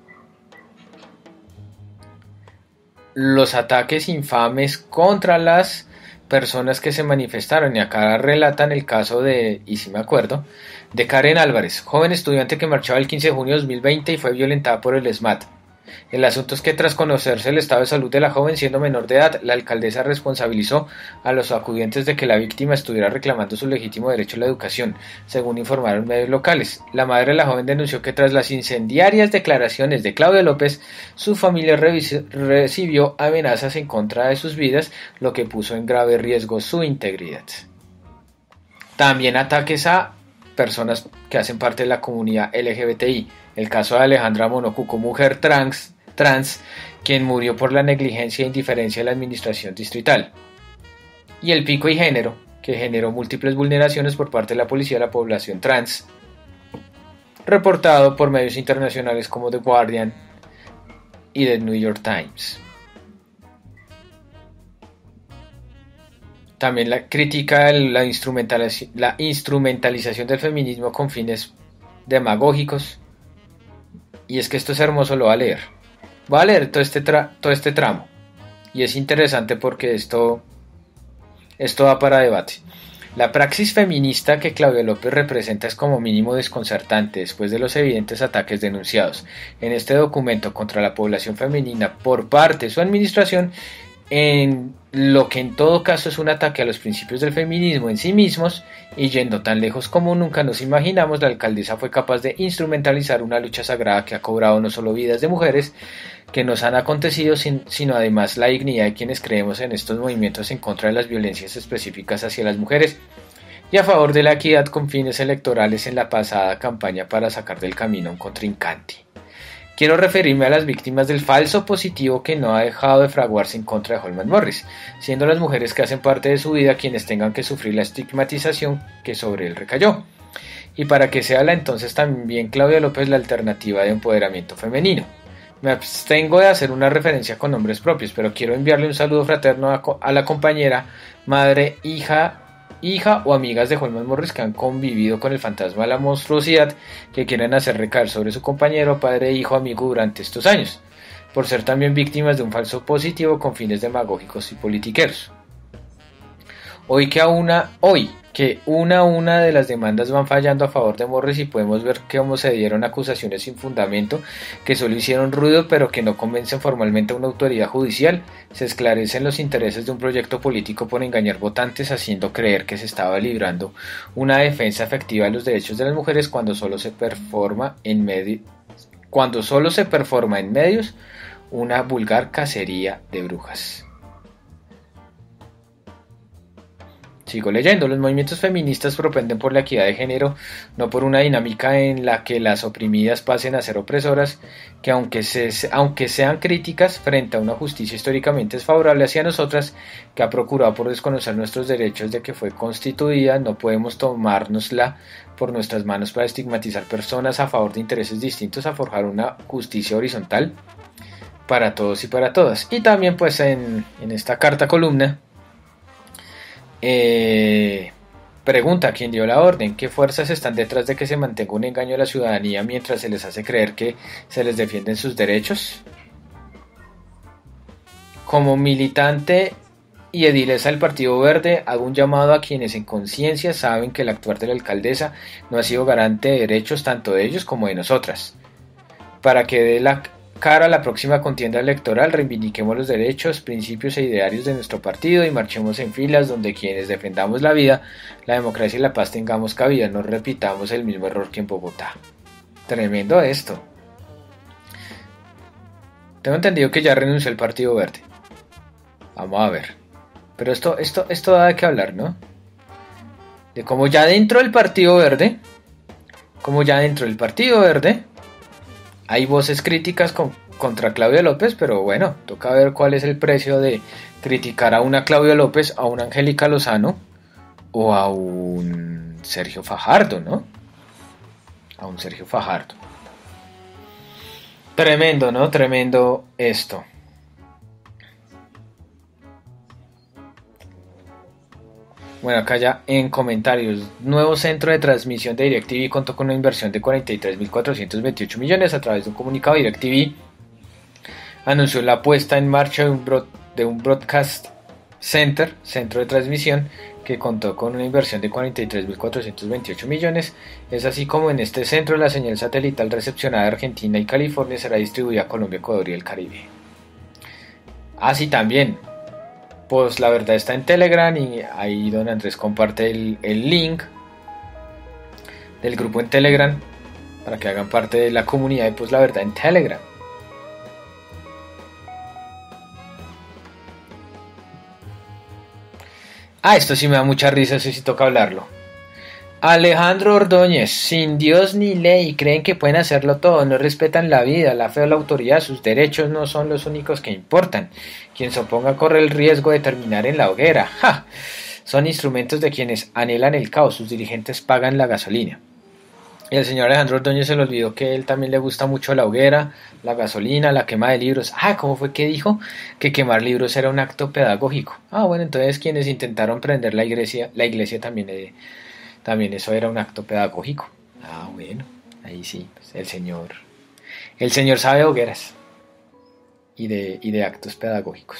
Los ataques infames contra las personas que se manifestaron, y acá relatan el caso de, y si me acuerdo, de Karen Álvarez, joven estudiante que marchaba el quince de junio de dos mil veinte y fue violentada por el S M A T. El asunto es que tras conocerse el estado de salud de la joven siendo menor de edad, la alcaldesa responsabilizó a los acudientes de que la víctima estuviera reclamando su legítimo derecho a la educación, según informaron medios locales. La madre de la joven denunció que tras las incendiarias declaraciones de Claudia López, su familia recibió amenazas en contra de sus vidas, lo que puso en grave riesgo su integridad. También ataques a personas que hacen parte de la comunidad L G B T I. El caso de Alejandra Monocuco, mujer trans, trans, quien murió por la negligencia e indiferencia de la administración distrital. Y el pico y género, que generó múltiples vulneraciones por parte de la policía a la población trans, reportado por medios internacionales como The Guardian y The New York Times. También la crítica de la, instrumentaliz- la instrumentalización del feminismo con fines demagógicos. Y es que esto es hermoso, lo voy a leer. Voy a leer todo este, tra- todo este tramo. Y es interesante porque esto, esto da para debate. La praxis feminista que Claudia López representa es como mínimo desconcertante después de los evidentes ataques denunciados en este documento contra la población femenina por parte de su administración, en lo que en todo caso es un ataque a los principios del feminismo en sí mismos, y yendo tan lejos como nunca nos imaginamos, la alcaldesa fue capaz de instrumentalizar una lucha sagrada que ha cobrado no solo vidas de mujeres que nos han acontecido, sino además la dignidad de quienes creemos en estos movimientos en contra de las violencias específicas hacia las mujeres y a favor de la equidad con fines electorales en la pasada campaña para sacar del camino a un contrincante. Quiero referirme a las víctimas del falso positivo que no ha dejado de fraguarse en contra de Holman Morris, siendo las mujeres que hacen parte de su vida quienes tengan que sufrir la estigmatización que sobre él recayó. Y para que sea la entonces también Claudia López la alternativa de empoderamiento femenino. Me abstengo de hacer una referencia con nombres propios, pero quiero enviarle un saludo fraterno a, a la compañera, madre, hija, hija o amigas de Holman Morris que han convivido con el fantasma de la monstruosidad que quieren hacer recaer sobre su compañero, padre, hijo, amigo durante estos años, por ser también víctimas de un falso positivo con fines demagógicos y politiqueros. Hoy que a una, hoy que una a una de las demandas van fallando a favor de Morris y podemos ver cómo se dieron acusaciones sin fundamento que solo hicieron ruido pero que no convencen formalmente a una autoridad judicial, se esclarecen los intereses de un proyecto político por engañar votantes haciendo creer que se estaba librando una defensa efectiva de los derechos de las mujeres cuando solo se performa en medio, cuando solo se performa en medios una vulgar cacería de brujas. Sigo leyendo. Los movimientos feministas propenden por la equidad de género, no por una dinámica en la que las oprimidas pasen a ser opresoras, que aunque, se, aunque sean críticas frente a una justicia históricamente desfavorable hacia nosotras, que ha procurado por desconocer nuestros derechos de que fue constituida, no podemos tomárnosla por nuestras manos para estigmatizar personas a favor de intereses distintos, a forjar una justicia horizontal para todos y para todas. Y también pues en, en esta carta columna, Eh, Pregunta: ¿quién dio la orden? ¿Qué fuerzas están detrás de que se mantenga un engaño a la ciudadanía mientras se les hace creer que se les defienden sus derechos? Como militante y edilesa del Partido Verde, hago un llamado a quienes en conciencia saben que el actuar de la alcaldesa no ha sido garante de derechos tanto de ellos como de nosotras. Para que dé la cara a la próxima contienda electoral, reivindiquemos los derechos, principios e idearios de nuestro partido y marchemos en filas donde quienes defendamos la vida, la democracia y la paz tengamos cabida, no repitamos el mismo error que en Bogotá. Tremendo esto. Tengo entendido que ya renunció el Partido Verde. Vamos a ver. Pero esto, esto, esto da de qué hablar, ¿no? De cómo ya dentro del Partido Verde, como ya dentro del Partido Verde, hay voces críticas con, contra Claudia López, pero bueno, toca ver cuál es el precio de criticar a una Claudia López, a una Angélica Lozano o a un Sergio Fajardo, ¿no? A un Sergio Fajardo. Tremendo, ¿no? Tremendo esto. Bueno, acá ya en comentarios, nuevo centro de transmisión de DirecTV contó con una inversión de cuarenta y tres mil cuatrocientos veintiocho millones. A través de un comunicado, DirecTV anunció la puesta en marcha de un, broad, de un Broadcast Center, centro de transmisión, que contó con una inversión de cuarenta y tres mil cuatrocientos veintiocho millones. Es así como en este centro la señal satelital recepcionada de Argentina y California será distribuida a Colombia, Ecuador y el Caribe. Así también. Pues la verdad está en Telegram y ahí don Andrés comparte el, el link del grupo en Telegram para que hagan parte de la comunidad de Pues la Verdad en Telegram. Ah, esto sí me da mucha risa, eso sí toca hablarlo. Alejandro Ordóñez: sin Dios ni ley, creen que pueden hacerlo todo, no respetan la vida, la fe o la autoridad, sus derechos no son los únicos que importan. Quien se oponga corre el riesgo de terminar en la hoguera. ¡Ja! Son instrumentos de quienes anhelan el caos, sus dirigentes pagan la gasolina. Y el señor Alejandro Ordóñez se le olvidó que a él también le gusta mucho la hoguera, la gasolina, la quema de libros. Ah, ¿cómo fue que dijo? Que quemar libros era un acto pedagógico. Ah, bueno, entonces quienes intentaron prender la iglesia, la iglesia también... Eh, También eso era un acto pedagógico. Ah, bueno, ahí sí, pues el señor, el señor sabe de hogueras y de, y de actos pedagógicos.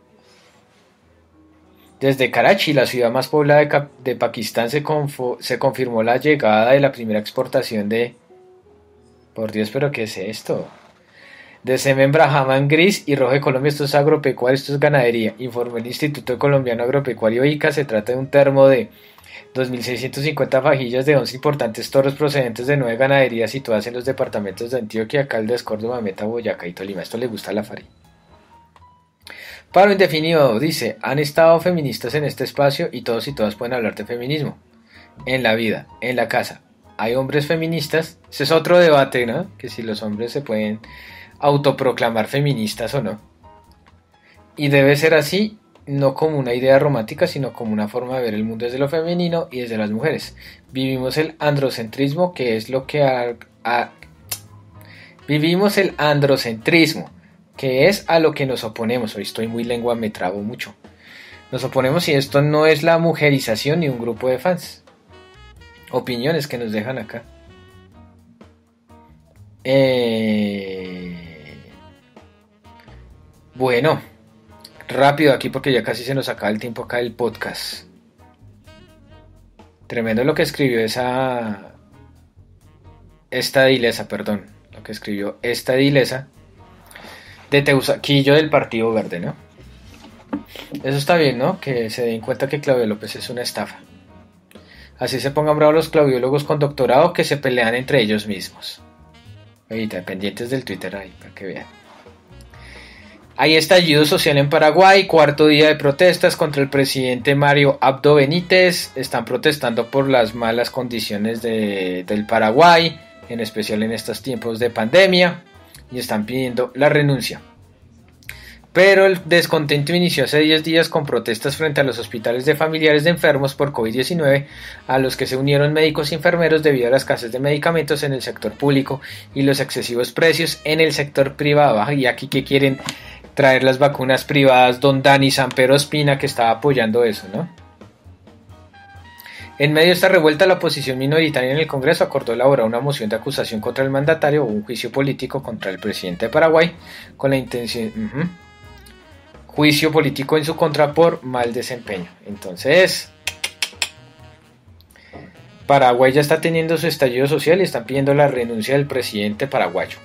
Desde Karachi, la ciudad más poblada de, de Pakistán, se, confo, se confirmó la llegada de la primera exportación de... Por Dios, ¿pero qué es esto? De semen Brahman gris y rojo de Colombia. Esto es agropecuario, esto es ganadería. Informó el Instituto Colombiano Agropecuario I C A. Se trata de un termo de dos mil seiscientas cincuenta fajillas de once importantes toros procedentes de nueve ganaderías situadas en los departamentos de Antioquia, Caldas, Córdoba, Meta, Boyacá y Tolima. Esto le gusta a la Fari. Paro indefinido, dice: han estado feministas en este espacio y todos y todas pueden hablar de feminismo. En la vida, en la casa, ¿hay hombres feministas? Ese es otro debate, ¿no? Que si los hombres se pueden autoproclamar feministas o no. Y debe ser así, no como una idea romántica, sino como una forma de ver el mundo desde lo femenino y desde las mujeres. Vivimos el androcentrismo, que es lo que... A, a, vivimos el androcentrismo, que es a lo que nos oponemos. Hoy estoy muy lengua, me trabo mucho. Nos oponemos y esto no es la mujerización ni un grupo de fans. Opiniones que nos dejan acá. Eh... Bueno, rápido aquí porque ya casi se nos acaba el tiempo acá del podcast. Tremendo lo que escribió esa... Esta edilesa, perdón. Lo que escribió esta edilesa de Teusaquillo del Partido Verde, ¿no? Eso está bien, ¿no? Que se den cuenta que Claudia López es una estafa. Así se pongan bravos los claudiólogos con doctorado que se pelean entre ellos mismos. Ahorita, pendientes del Twitter ahí, para que vean. Hay estallido social en Paraguay, cuarto día de protestas contra el presidente Mario Abdo Benítez. Están protestando por las malas condiciones de, del Paraguay, en especial en estos tiempos de pandemia, y están pidiendo la renuncia. Pero el descontento inició hace diez días con protestas frente a los hospitales de familiares de enfermos por COVID diecinueve, a los que se unieron médicos y enfermeros debido a la escasez de medicamentos en el sector público y los excesivos precios en el sector privado. Y aquí que quieren traer las vacunas privadas, don Dani Sampero Espina, que estaba apoyando eso, ¿no? En medio de esta revuelta, la oposición minoritaria en el Congreso acordó elaborar una moción de acusación contra el mandatario o un juicio político contra el presidente de Paraguay con la intención... Uh-huh, juicio político en su contra por mal desempeño. Entonces, Paraguay ya está teniendo su estallido social y están pidiendo la renuncia del presidente paraguayo.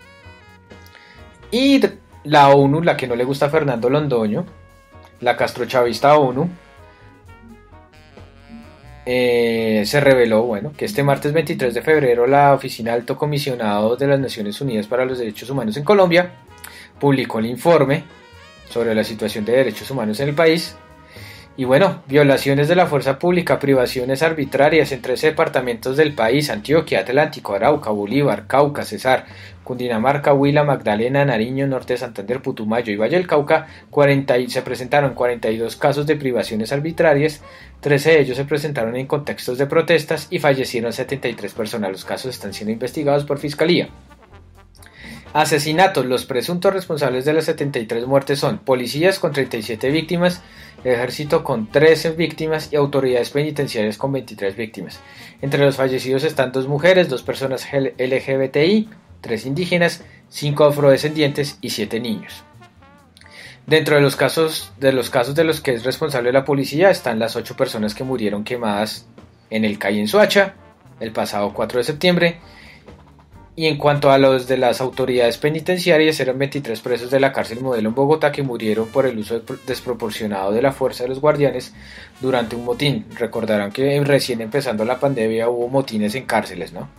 Y la ONU, la que no le gusta a Fernando Londoño, la castrochavista ONU, eh, se reveló, bueno, que este martes veintitrés de febrero la Oficina Alto Comisionado de las Naciones Unidas para los Derechos Humanos en Colombia publicó el informe sobre la situación de derechos humanos en el país. Y bueno, violaciones de la fuerza pública, privaciones arbitrarias en trece departamentos del país: Antioquia, Atlántico, Arauca, Bolívar, Cauca, Cesar, Cundinamarca, Huila, Magdalena, Nariño, Norte de Santander, Putumayo y Valle del Cauca. cuarenta se presentaron cuarenta y dos casos de privaciones arbitrarias, trece de ellos se presentaron en contextos de protestas y fallecieron setenta y tres personas. Los casos están siendo investigados por Fiscalía. Asesinatos. Los presuntos responsables de las setenta y tres muertes son policías con treinta y siete víctimas, ejército con trece víctimas y autoridades penitenciarias con veintitrés víctimas. Entre los fallecidos están dos mujeres, dos personas L G B T I, tres indígenas, cinco afrodescendientes y siete niños. Dentro de los casos de los casos de los que es responsable la policía están las ocho personas que murieron quemadas en el Cay en Soacha el pasado cuatro de septiembre. Y en cuanto a los de las autoridades penitenciarias, eran veintitrés presos de la cárcel Modelo en Bogotá que murieron por el uso desproporcionado de la fuerza de los guardianes durante un motín. Recordarán que recién empezando la pandemia hubo motines en cárceles, ¿no?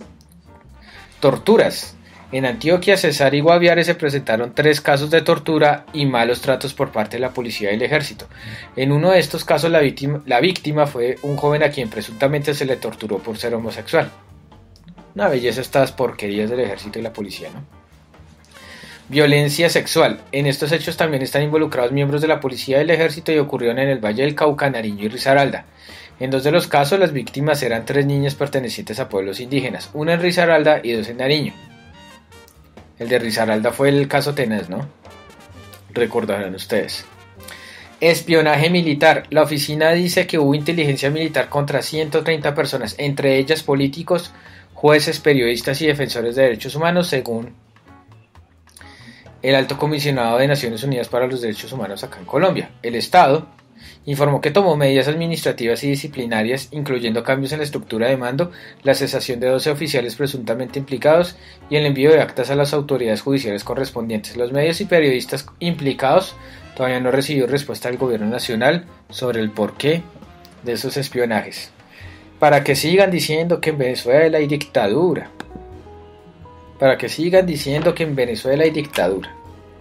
Torturas. En Antioquia, Cesar y Guaviare se presentaron tres casos de tortura y malos tratos por parte de la policía y el ejército. En uno de estos casos la víctima, la víctima fue un joven a quien presuntamente se le torturó por ser homosexual. Una belleza estas porquerías del ejército y la policía, ¿no? Violencia sexual. En estos hechos también están involucrados miembros de la policía y del ejército y ocurrieron en el Valle del Cauca, Nariño y Risaralda. En dos de los casos las víctimas eran tres niñas pertenecientes a pueblos indígenas, una en Risaralda y dos en Nariño. El de Risaralda fue el caso tenaz, ¿no? Recordarán ustedes. Espionaje militar. La oficina dice que hubo inteligencia militar contra ciento treinta personas, entre ellas políticos, jueces, periodistas y defensores de derechos humanos, según el Alto Comisionado de Naciones Unidas para los Derechos Humanos acá en Colombia. El Estado informó que tomó medidas administrativas y disciplinarias, incluyendo cambios en la estructura de mando, la cesación de doce oficiales presuntamente implicados y el envío de actas a las autoridades judiciales correspondientes. Los medios y periodistas implicados todavía no recibió respuesta del gobierno nacional sobre el porqué de esos espionajes. Para que sigan diciendo que en Venezuela hay dictadura. Para que sigan diciendo que en Venezuela hay dictadura.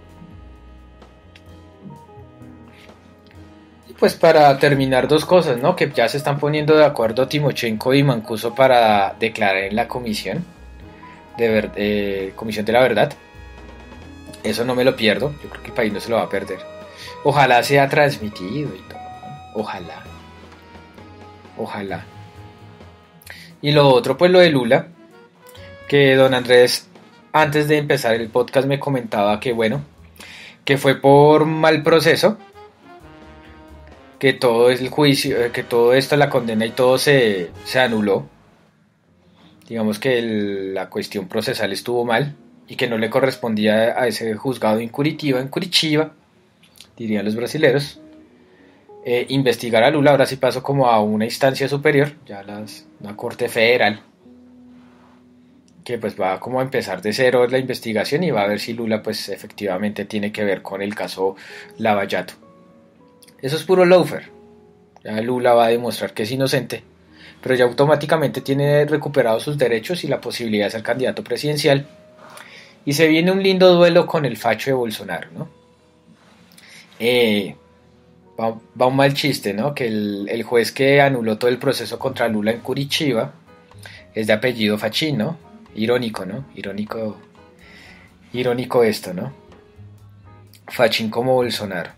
Y pues para terminar, dos cosas, ¿no? Que ya se están poniendo de acuerdo Timochenko y Mancuso para declarar en la comisión de, ver, eh, comisión de la verdad. Eso no me lo pierdo. Yo creo que el país no se lo va a perder. Ojalá sea transmitido y todo, ¿no? Ojalá. Ojalá. Y lo otro, pues lo de Lula, que don Andrés, antes de empezar el podcast me comentaba que bueno, que fue por mal proceso, que todo el juicio, que todo esto, la condena y todo se, se anuló. Digamos que el, la cuestión procesal estuvo mal y que no le correspondía a ese juzgado en Curitiba, en Curitiba, dirían los brasileros. Eh, investigar a Lula. Ahora sí pasó como a una instancia superior, ya las, una corte federal, que pues va como a empezar de cero la investigación y va a ver si Lula pues efectivamente tiene que ver con el caso Lavallato. Eso es puro lawfare. Ya Lula va a demostrar que es inocente, pero ya automáticamente tiene recuperados sus derechos y la posibilidad de ser candidato presidencial, y se viene un lindo duelo con el facho de Bolsonaro, ¿no? Eh... Va, va un mal chiste, ¿no? Que el, el juez que anuló todo el proceso contra Lula en Curitiba es de apellido Fachín, ¿no? Irónico, ¿no? Irónico, irónico esto, ¿no? Fachín como Bolsonaro.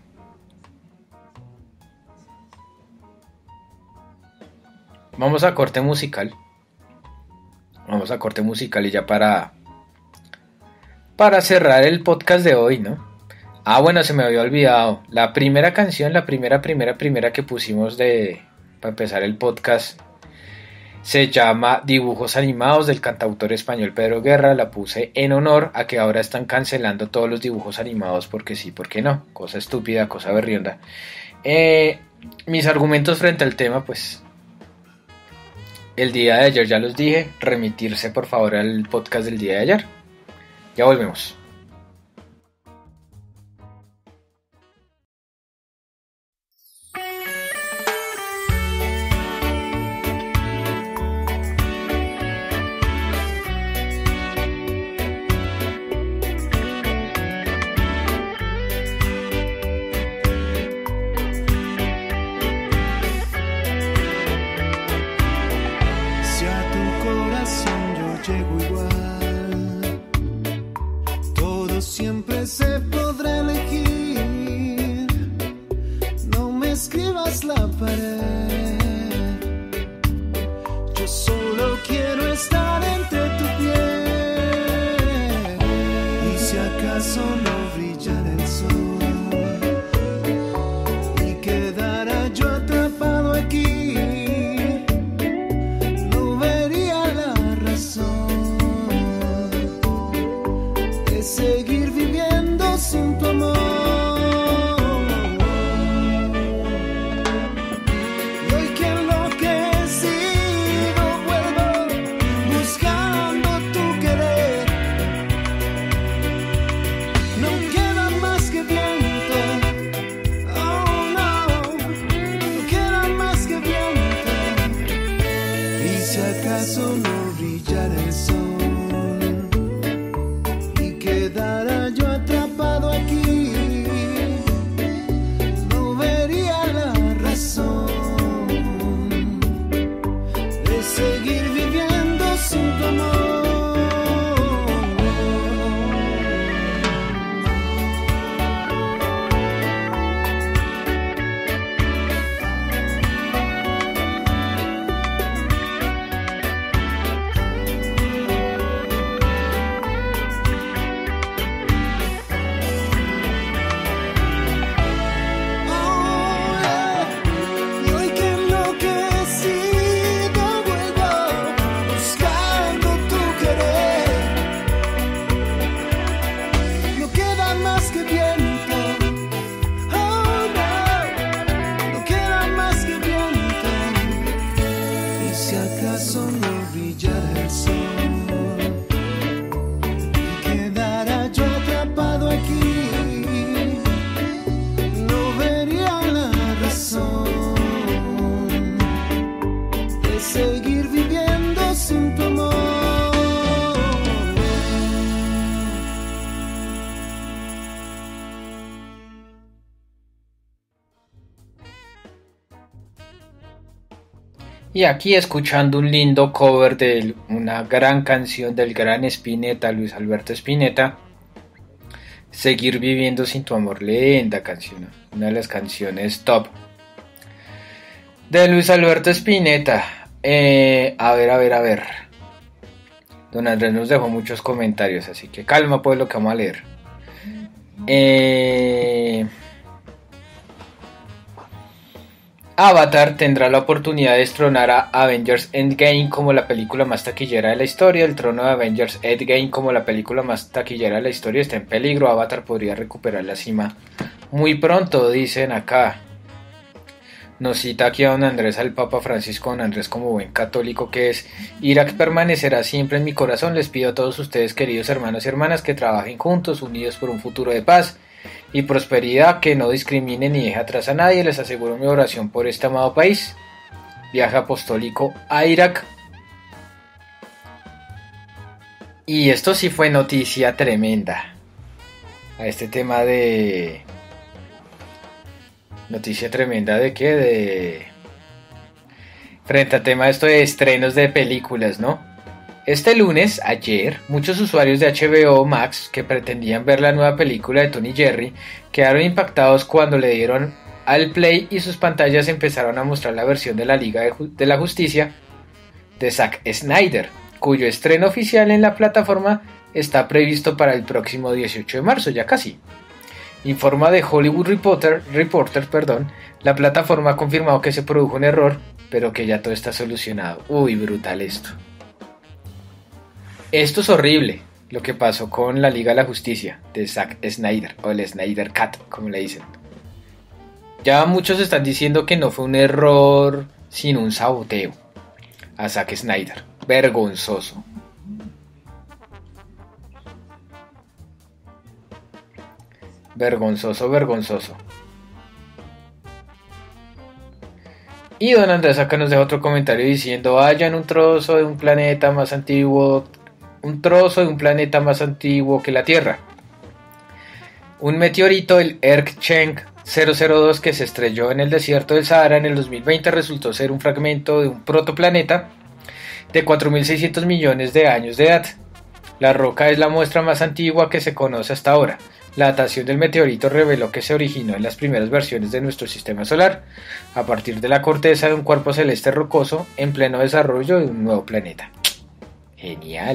Vamos a corte musical. Vamos a corte musical y ya para para cerrar el podcast de hoy, ¿no? Ah, bueno, se me había olvidado. La primera canción, la primera, primera, primera que pusimos de, para empezar el podcast. Se llama Dibujos Animados del cantautor español Pedro Guerra. La puse en honor a que ahora están cancelando todos los dibujos animados porque sí, porque no. Cosa estúpida, cosa berrionda. Eh, mis argumentos frente al tema, pues el día de ayer ya los dije. Remitirse por favor al podcast del día de ayer. Ya volvemos. Siempre se podrá elegir. No me escribas la pared. Yo solo quiero estar entre tu piel. Y si acaso no brillara el sol y quedara yo atrapado aquí, no vería la razón de seguir viviendo sin tu amor. Y hoy que enloquecido vuelvo buscando tu querer. No queda más que viento. Oh no, no queda más que viento. Y si acaso no brillara el sol, quedara yo atrapado aquí, no vería la razón de seguir viviendo sin tu amor. Seguir viviendo sin tu amor. Y aquí escuchando un lindo cover de una gran canción del gran Spinetta, Luis Alberto Spinetta, Seguir viviendo sin tu amor, linda canción, una de las canciones top de Luis Alberto Spinetta. Eh, a ver, a ver, a ver. Don Andrés nos dejó muchos comentarios, así que calma pues lo que vamos a leer. Eh... Avatar tendrá la oportunidad de destronar a Avengers Endgame como la película más taquillera de la historia. El trono de Avengers Endgame como la película más taquillera de la historia está en peligro. Avatar podría recuperar la cima muy pronto, dicen acá. Nos cita aquí a don Andrés, al Papa Francisco. Don Andrés, como buen católico que es: Irak permanecerá siempre en mi corazón. Les pido a todos ustedes, queridos hermanos y hermanas, que trabajen juntos, unidos por un futuro de paz y prosperidad, que no discriminen ni deje atrás a nadie. Les aseguro mi oración por este amado país. Viaje apostólico a Irak. Y esto sí fue noticia tremenda. A este tema de... Noticia tremenda de qué, de... Frente al tema de esto de estrenos de películas, ¿no? Este lunes, ayer, muchos usuarios de H B O Max que pretendían ver la nueva película de Tom y Jerry quedaron impactados cuando le dieron al play y sus pantallas empezaron a mostrar la versión de la Liga de, Ju- de la Justicia de Zack Snyder, cuyo estreno oficial en la plataforma está previsto para el próximo dieciocho de marzo, ya casi. Informa de Hollywood Reporter, Reporter, perdón, la plataforma ha confirmado que se produjo un error pero que ya todo está solucionado. Uy, brutal esto. Esto es horrible, lo que pasó con la Liga de la Justicia de Zack Snyder, o el Snyder Cut, como le dicen. Ya muchos están diciendo que no fue un error, sino un saboteo a Zack Snyder. Vergonzoso. Vergonzoso, vergonzoso. Y don Andrés acá nos deja otro comentario diciendo: hallan un trozo de un planeta más antiguo, un trozo de un planeta más antiguo que la Tierra. Un meteorito, el Erskine cero cero dos, que se estrelló en el desierto del Sahara en el dos mil veinte, resultó ser un fragmento de un protoplaneta de cuatro mil seiscientos millones de años de edad. La roca es la muestra más antigua que se conoce hasta ahora. La datación del meteorito reveló que se originó en las primeras versiones de nuestro sistema solar, a partir de la corteza de un cuerpo celeste rocoso en pleno desarrollo de un nuevo planeta. Genial.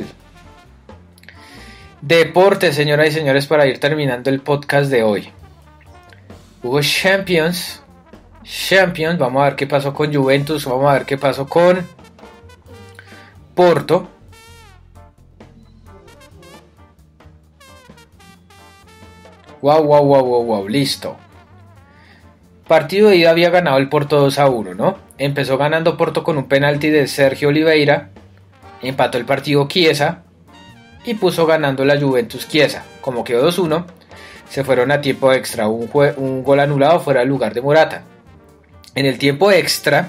Deportes, señoras y señores, para ir terminando el podcast de hoy. Hubo Champions. Champions, vamos a ver qué pasó con Juventus, vamos a ver qué pasó con Porto. Wow, wow, wow, wow, wow, listo. Partido de ida había ganado el Porto dos a uno, ¿no? Empezó ganando Porto con un penalti de Sergio Oliveira, empató el partido Chiesa y puso ganando la Juventus Chiesa. Como quedó dos uno, se fueron a tiempo extra, un, jue- un gol anulado fuera del lugar de Morata. En el tiempo extra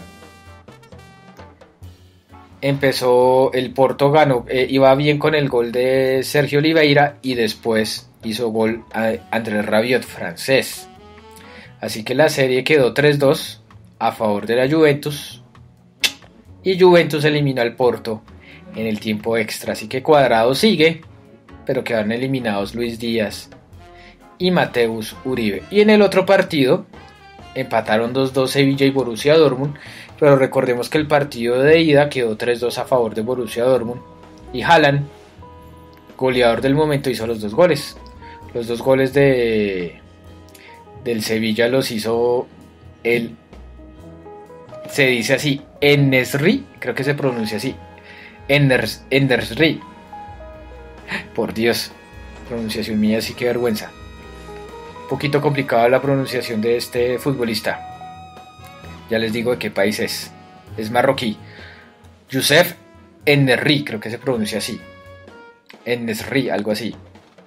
empezó el Porto, ganó, eh, iba bien con el gol de Sergio Oliveira y después hizo gol a Andrés Rabiot, francés. Así que la serie quedó tres dos a favor de la Juventus y Juventus eliminó al Porto en el tiempo extra. Así que Cuadrado sigue, pero quedaron eliminados Luis Díaz y Mateus Uribe. Y en el otro partido empataron dos dos Sevilla y Borussia Dortmund, pero recordemos que el partido de ida quedó tres dos a favor de Borussia Dortmund y Haaland, goleador del momento, hizo los dos goles. Los dos goles de del Sevilla los hizo el, se dice así, En-Nesyri, creo que se pronuncia así, En-Nesyri. Por Dios, pronunciación mía, sí que vergüenza. Un poquito complicada la pronunciación de este futbolista. Ya les digo de qué país es. Es marroquí. Youssef En-Nesyri, creo que se pronuncia así. En-Nesyri, algo así.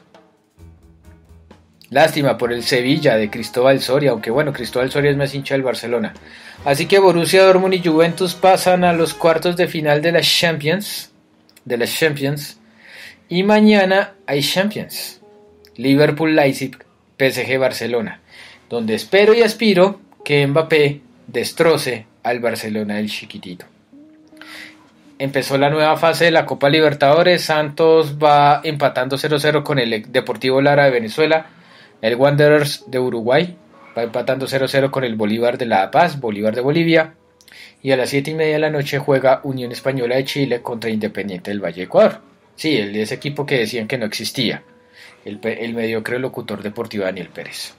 Lástima por el Sevilla de Cristóbal Soria, aunque bueno, Cristóbal Soria es más hincha del Barcelona. Así que Borussia Dortmund y Juventus pasan a los cuartos de final de las Champions. De las Champions. Y mañana hay Champions. Liverpool, Leipzig, P S G, Barcelona. Donde espero y aspiro que Mbappé destroce al Barcelona del chiquitito. Empezó la nueva fase de la Copa Libertadores. Santos va empatando cero cero con el Deportivo Lara de Venezuela. El Wanderers de Uruguay va empatando cero cero con el Bolívar de La Paz, Bolívar de Bolivia. Y a las siete y media de la noche juega Unión Española de Chile contra Independiente del Valle, Ecuador. Sí, el de ese equipo que decían que no existía. El, el mediocre locutor deportivo Daniel Pérez.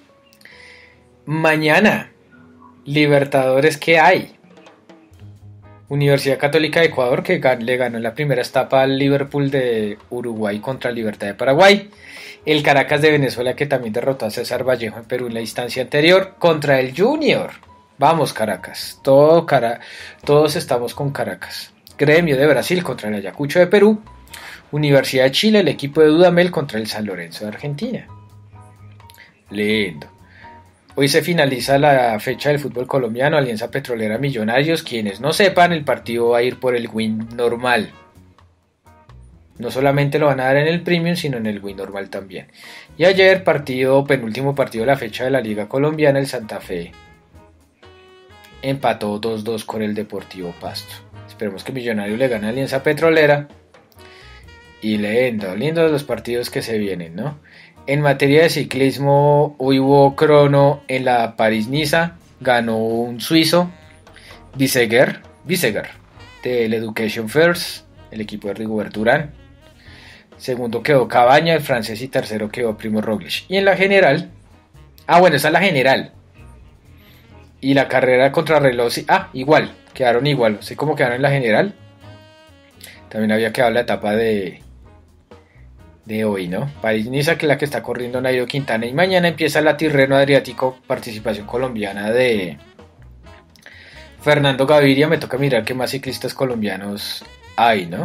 Mañana, Libertadores, ¿qué hay? Universidad Católica de Ecuador, que le ganó en la primera etapa al Liverpool de Uruguay contra Libertad de Paraguay. El Caracas de Venezuela, que también derrotó a César Vallejo en Perú en la instancia anterior, contra el Junior. Vamos, Caracas. Todo cara... Todos estamos con Caracas. Gremio de Brasil contra el Ayacucho de Perú. Universidad de Chile, el equipo de Dudamel contra el San Lorenzo de Argentina. Lindo. Hoy se finaliza la fecha del fútbol colombiano, Alianza Petrolera Millonarios. Quienes no sepan, el partido va a ir por el win normal. No solamente lo van a dar en el Premium, sino en el win normal también. Y ayer, partido, penúltimo partido de la fecha de la Liga Colombiana, el Santa Fe empató dos dos con el Deportivo Pasto. Esperemos que Millonarios le gane a Alianza Petrolera. Y lindo, lindo los partidos que se vienen, ¿no? En materia de ciclismo, hoy hubo crono en la París-Niza, ganó un suizo, Biseguer, Biseguer, del Education First, el equipo de Rigobert Urán. Segundo quedó Cabaña, el francés, y tercero quedó Primo Roglic. Y en la general, ah bueno, esa es la general. Y la carrera de contrarreloj, sí, ah, igual, quedaron igual, no sé cómo quedaron en la general. También había quedado la etapa de, de hoy, ¿no? París-Niza, que es la que está corriendo Nairo Quintana. Y mañana empieza la Tirreno Adriático, participación colombiana de Fernando Gaviria. Me toca mirar qué más ciclistas colombianos hay, ¿no?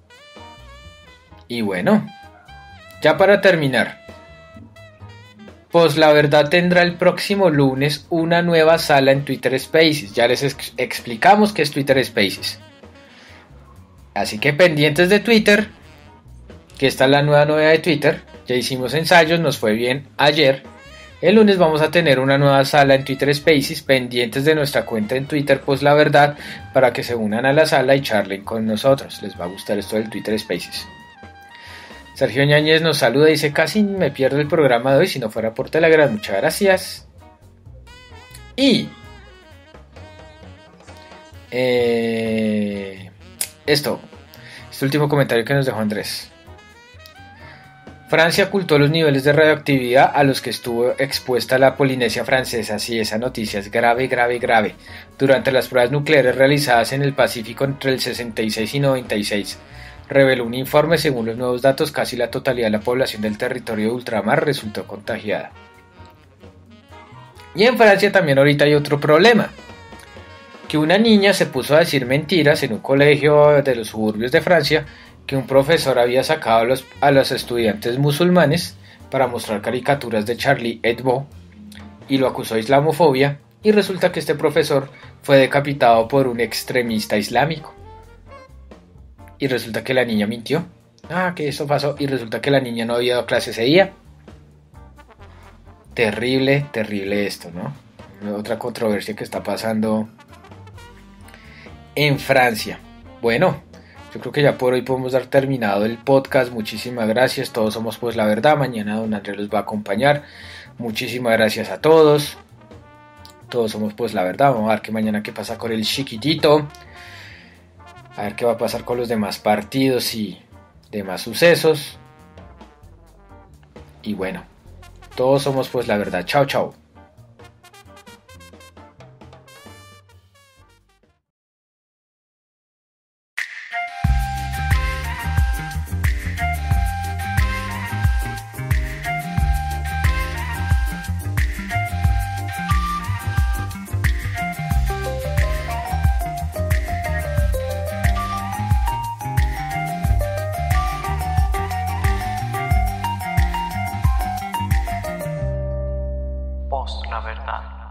Y bueno, ya para terminar, pues la verdad tendrá el próximo lunes una nueva sala en Twitter Spaces. Ya les ex- explicamos qué es Twitter Spaces. Así que pendientes de Twitter, que esta es la nueva novedad de Twitter. Ya hicimos ensayos, nos fue bien ayer. El lunes vamos a tener una nueva sala en Twitter Spaces, pendientes de nuestra cuenta en Twitter, pues la verdad, para que se unan a la sala y charlen con nosotros. Les va a gustar esto del Twitter Spaces. Sergio Ñáñez nos saluda y dice: casi me pierdo el programa de hoy si no fuera por Telegram. Muchas gracias. Y eh, esto, este último comentario que nos dejó Andrés. Francia ocultó los niveles de radioactividad a los que estuvo expuesta la Polinesia francesa. Sí, esa noticia es grave, grave, grave. Durante las pruebas nucleares realizadas en el Pacífico entre el sesenta y seis y noventa y seis, reveló un informe, según los nuevos datos, casi la totalidad de la población del territorio de ultramar resultó contagiada. Y en Francia también ahorita hay otro problema, que una niña se puso a decir mentiras en un colegio de los suburbios de Francia, que un profesor había sacado a los, a los estudiantes musulmanes para mostrar caricaturas de Charlie Hebdo y lo acusó de islamofobia, y resulta que este profesor fue decapitado por un extremista islámico. Y resulta que la niña mintió. Ah, que eso pasó. Y resulta que la niña no había dado clase ese día. Terrible, terrible esto, ¿no? Otra controversia que está pasando en Francia. Bueno, yo creo que ya por hoy podemos dar terminado el podcast. Muchísimas gracias. Todos somos Pues la Verdad. Mañana don Andrés los va a acompañar. Muchísimas gracias a todos. Todos somos Pues la Verdad. Vamos a ver que mañana qué pasa con el chiquitito. A ver qué va a pasar con los demás partidos y demás sucesos. Y bueno, todos somos Pues la Verdad. Chao, chao. Post la Verdad.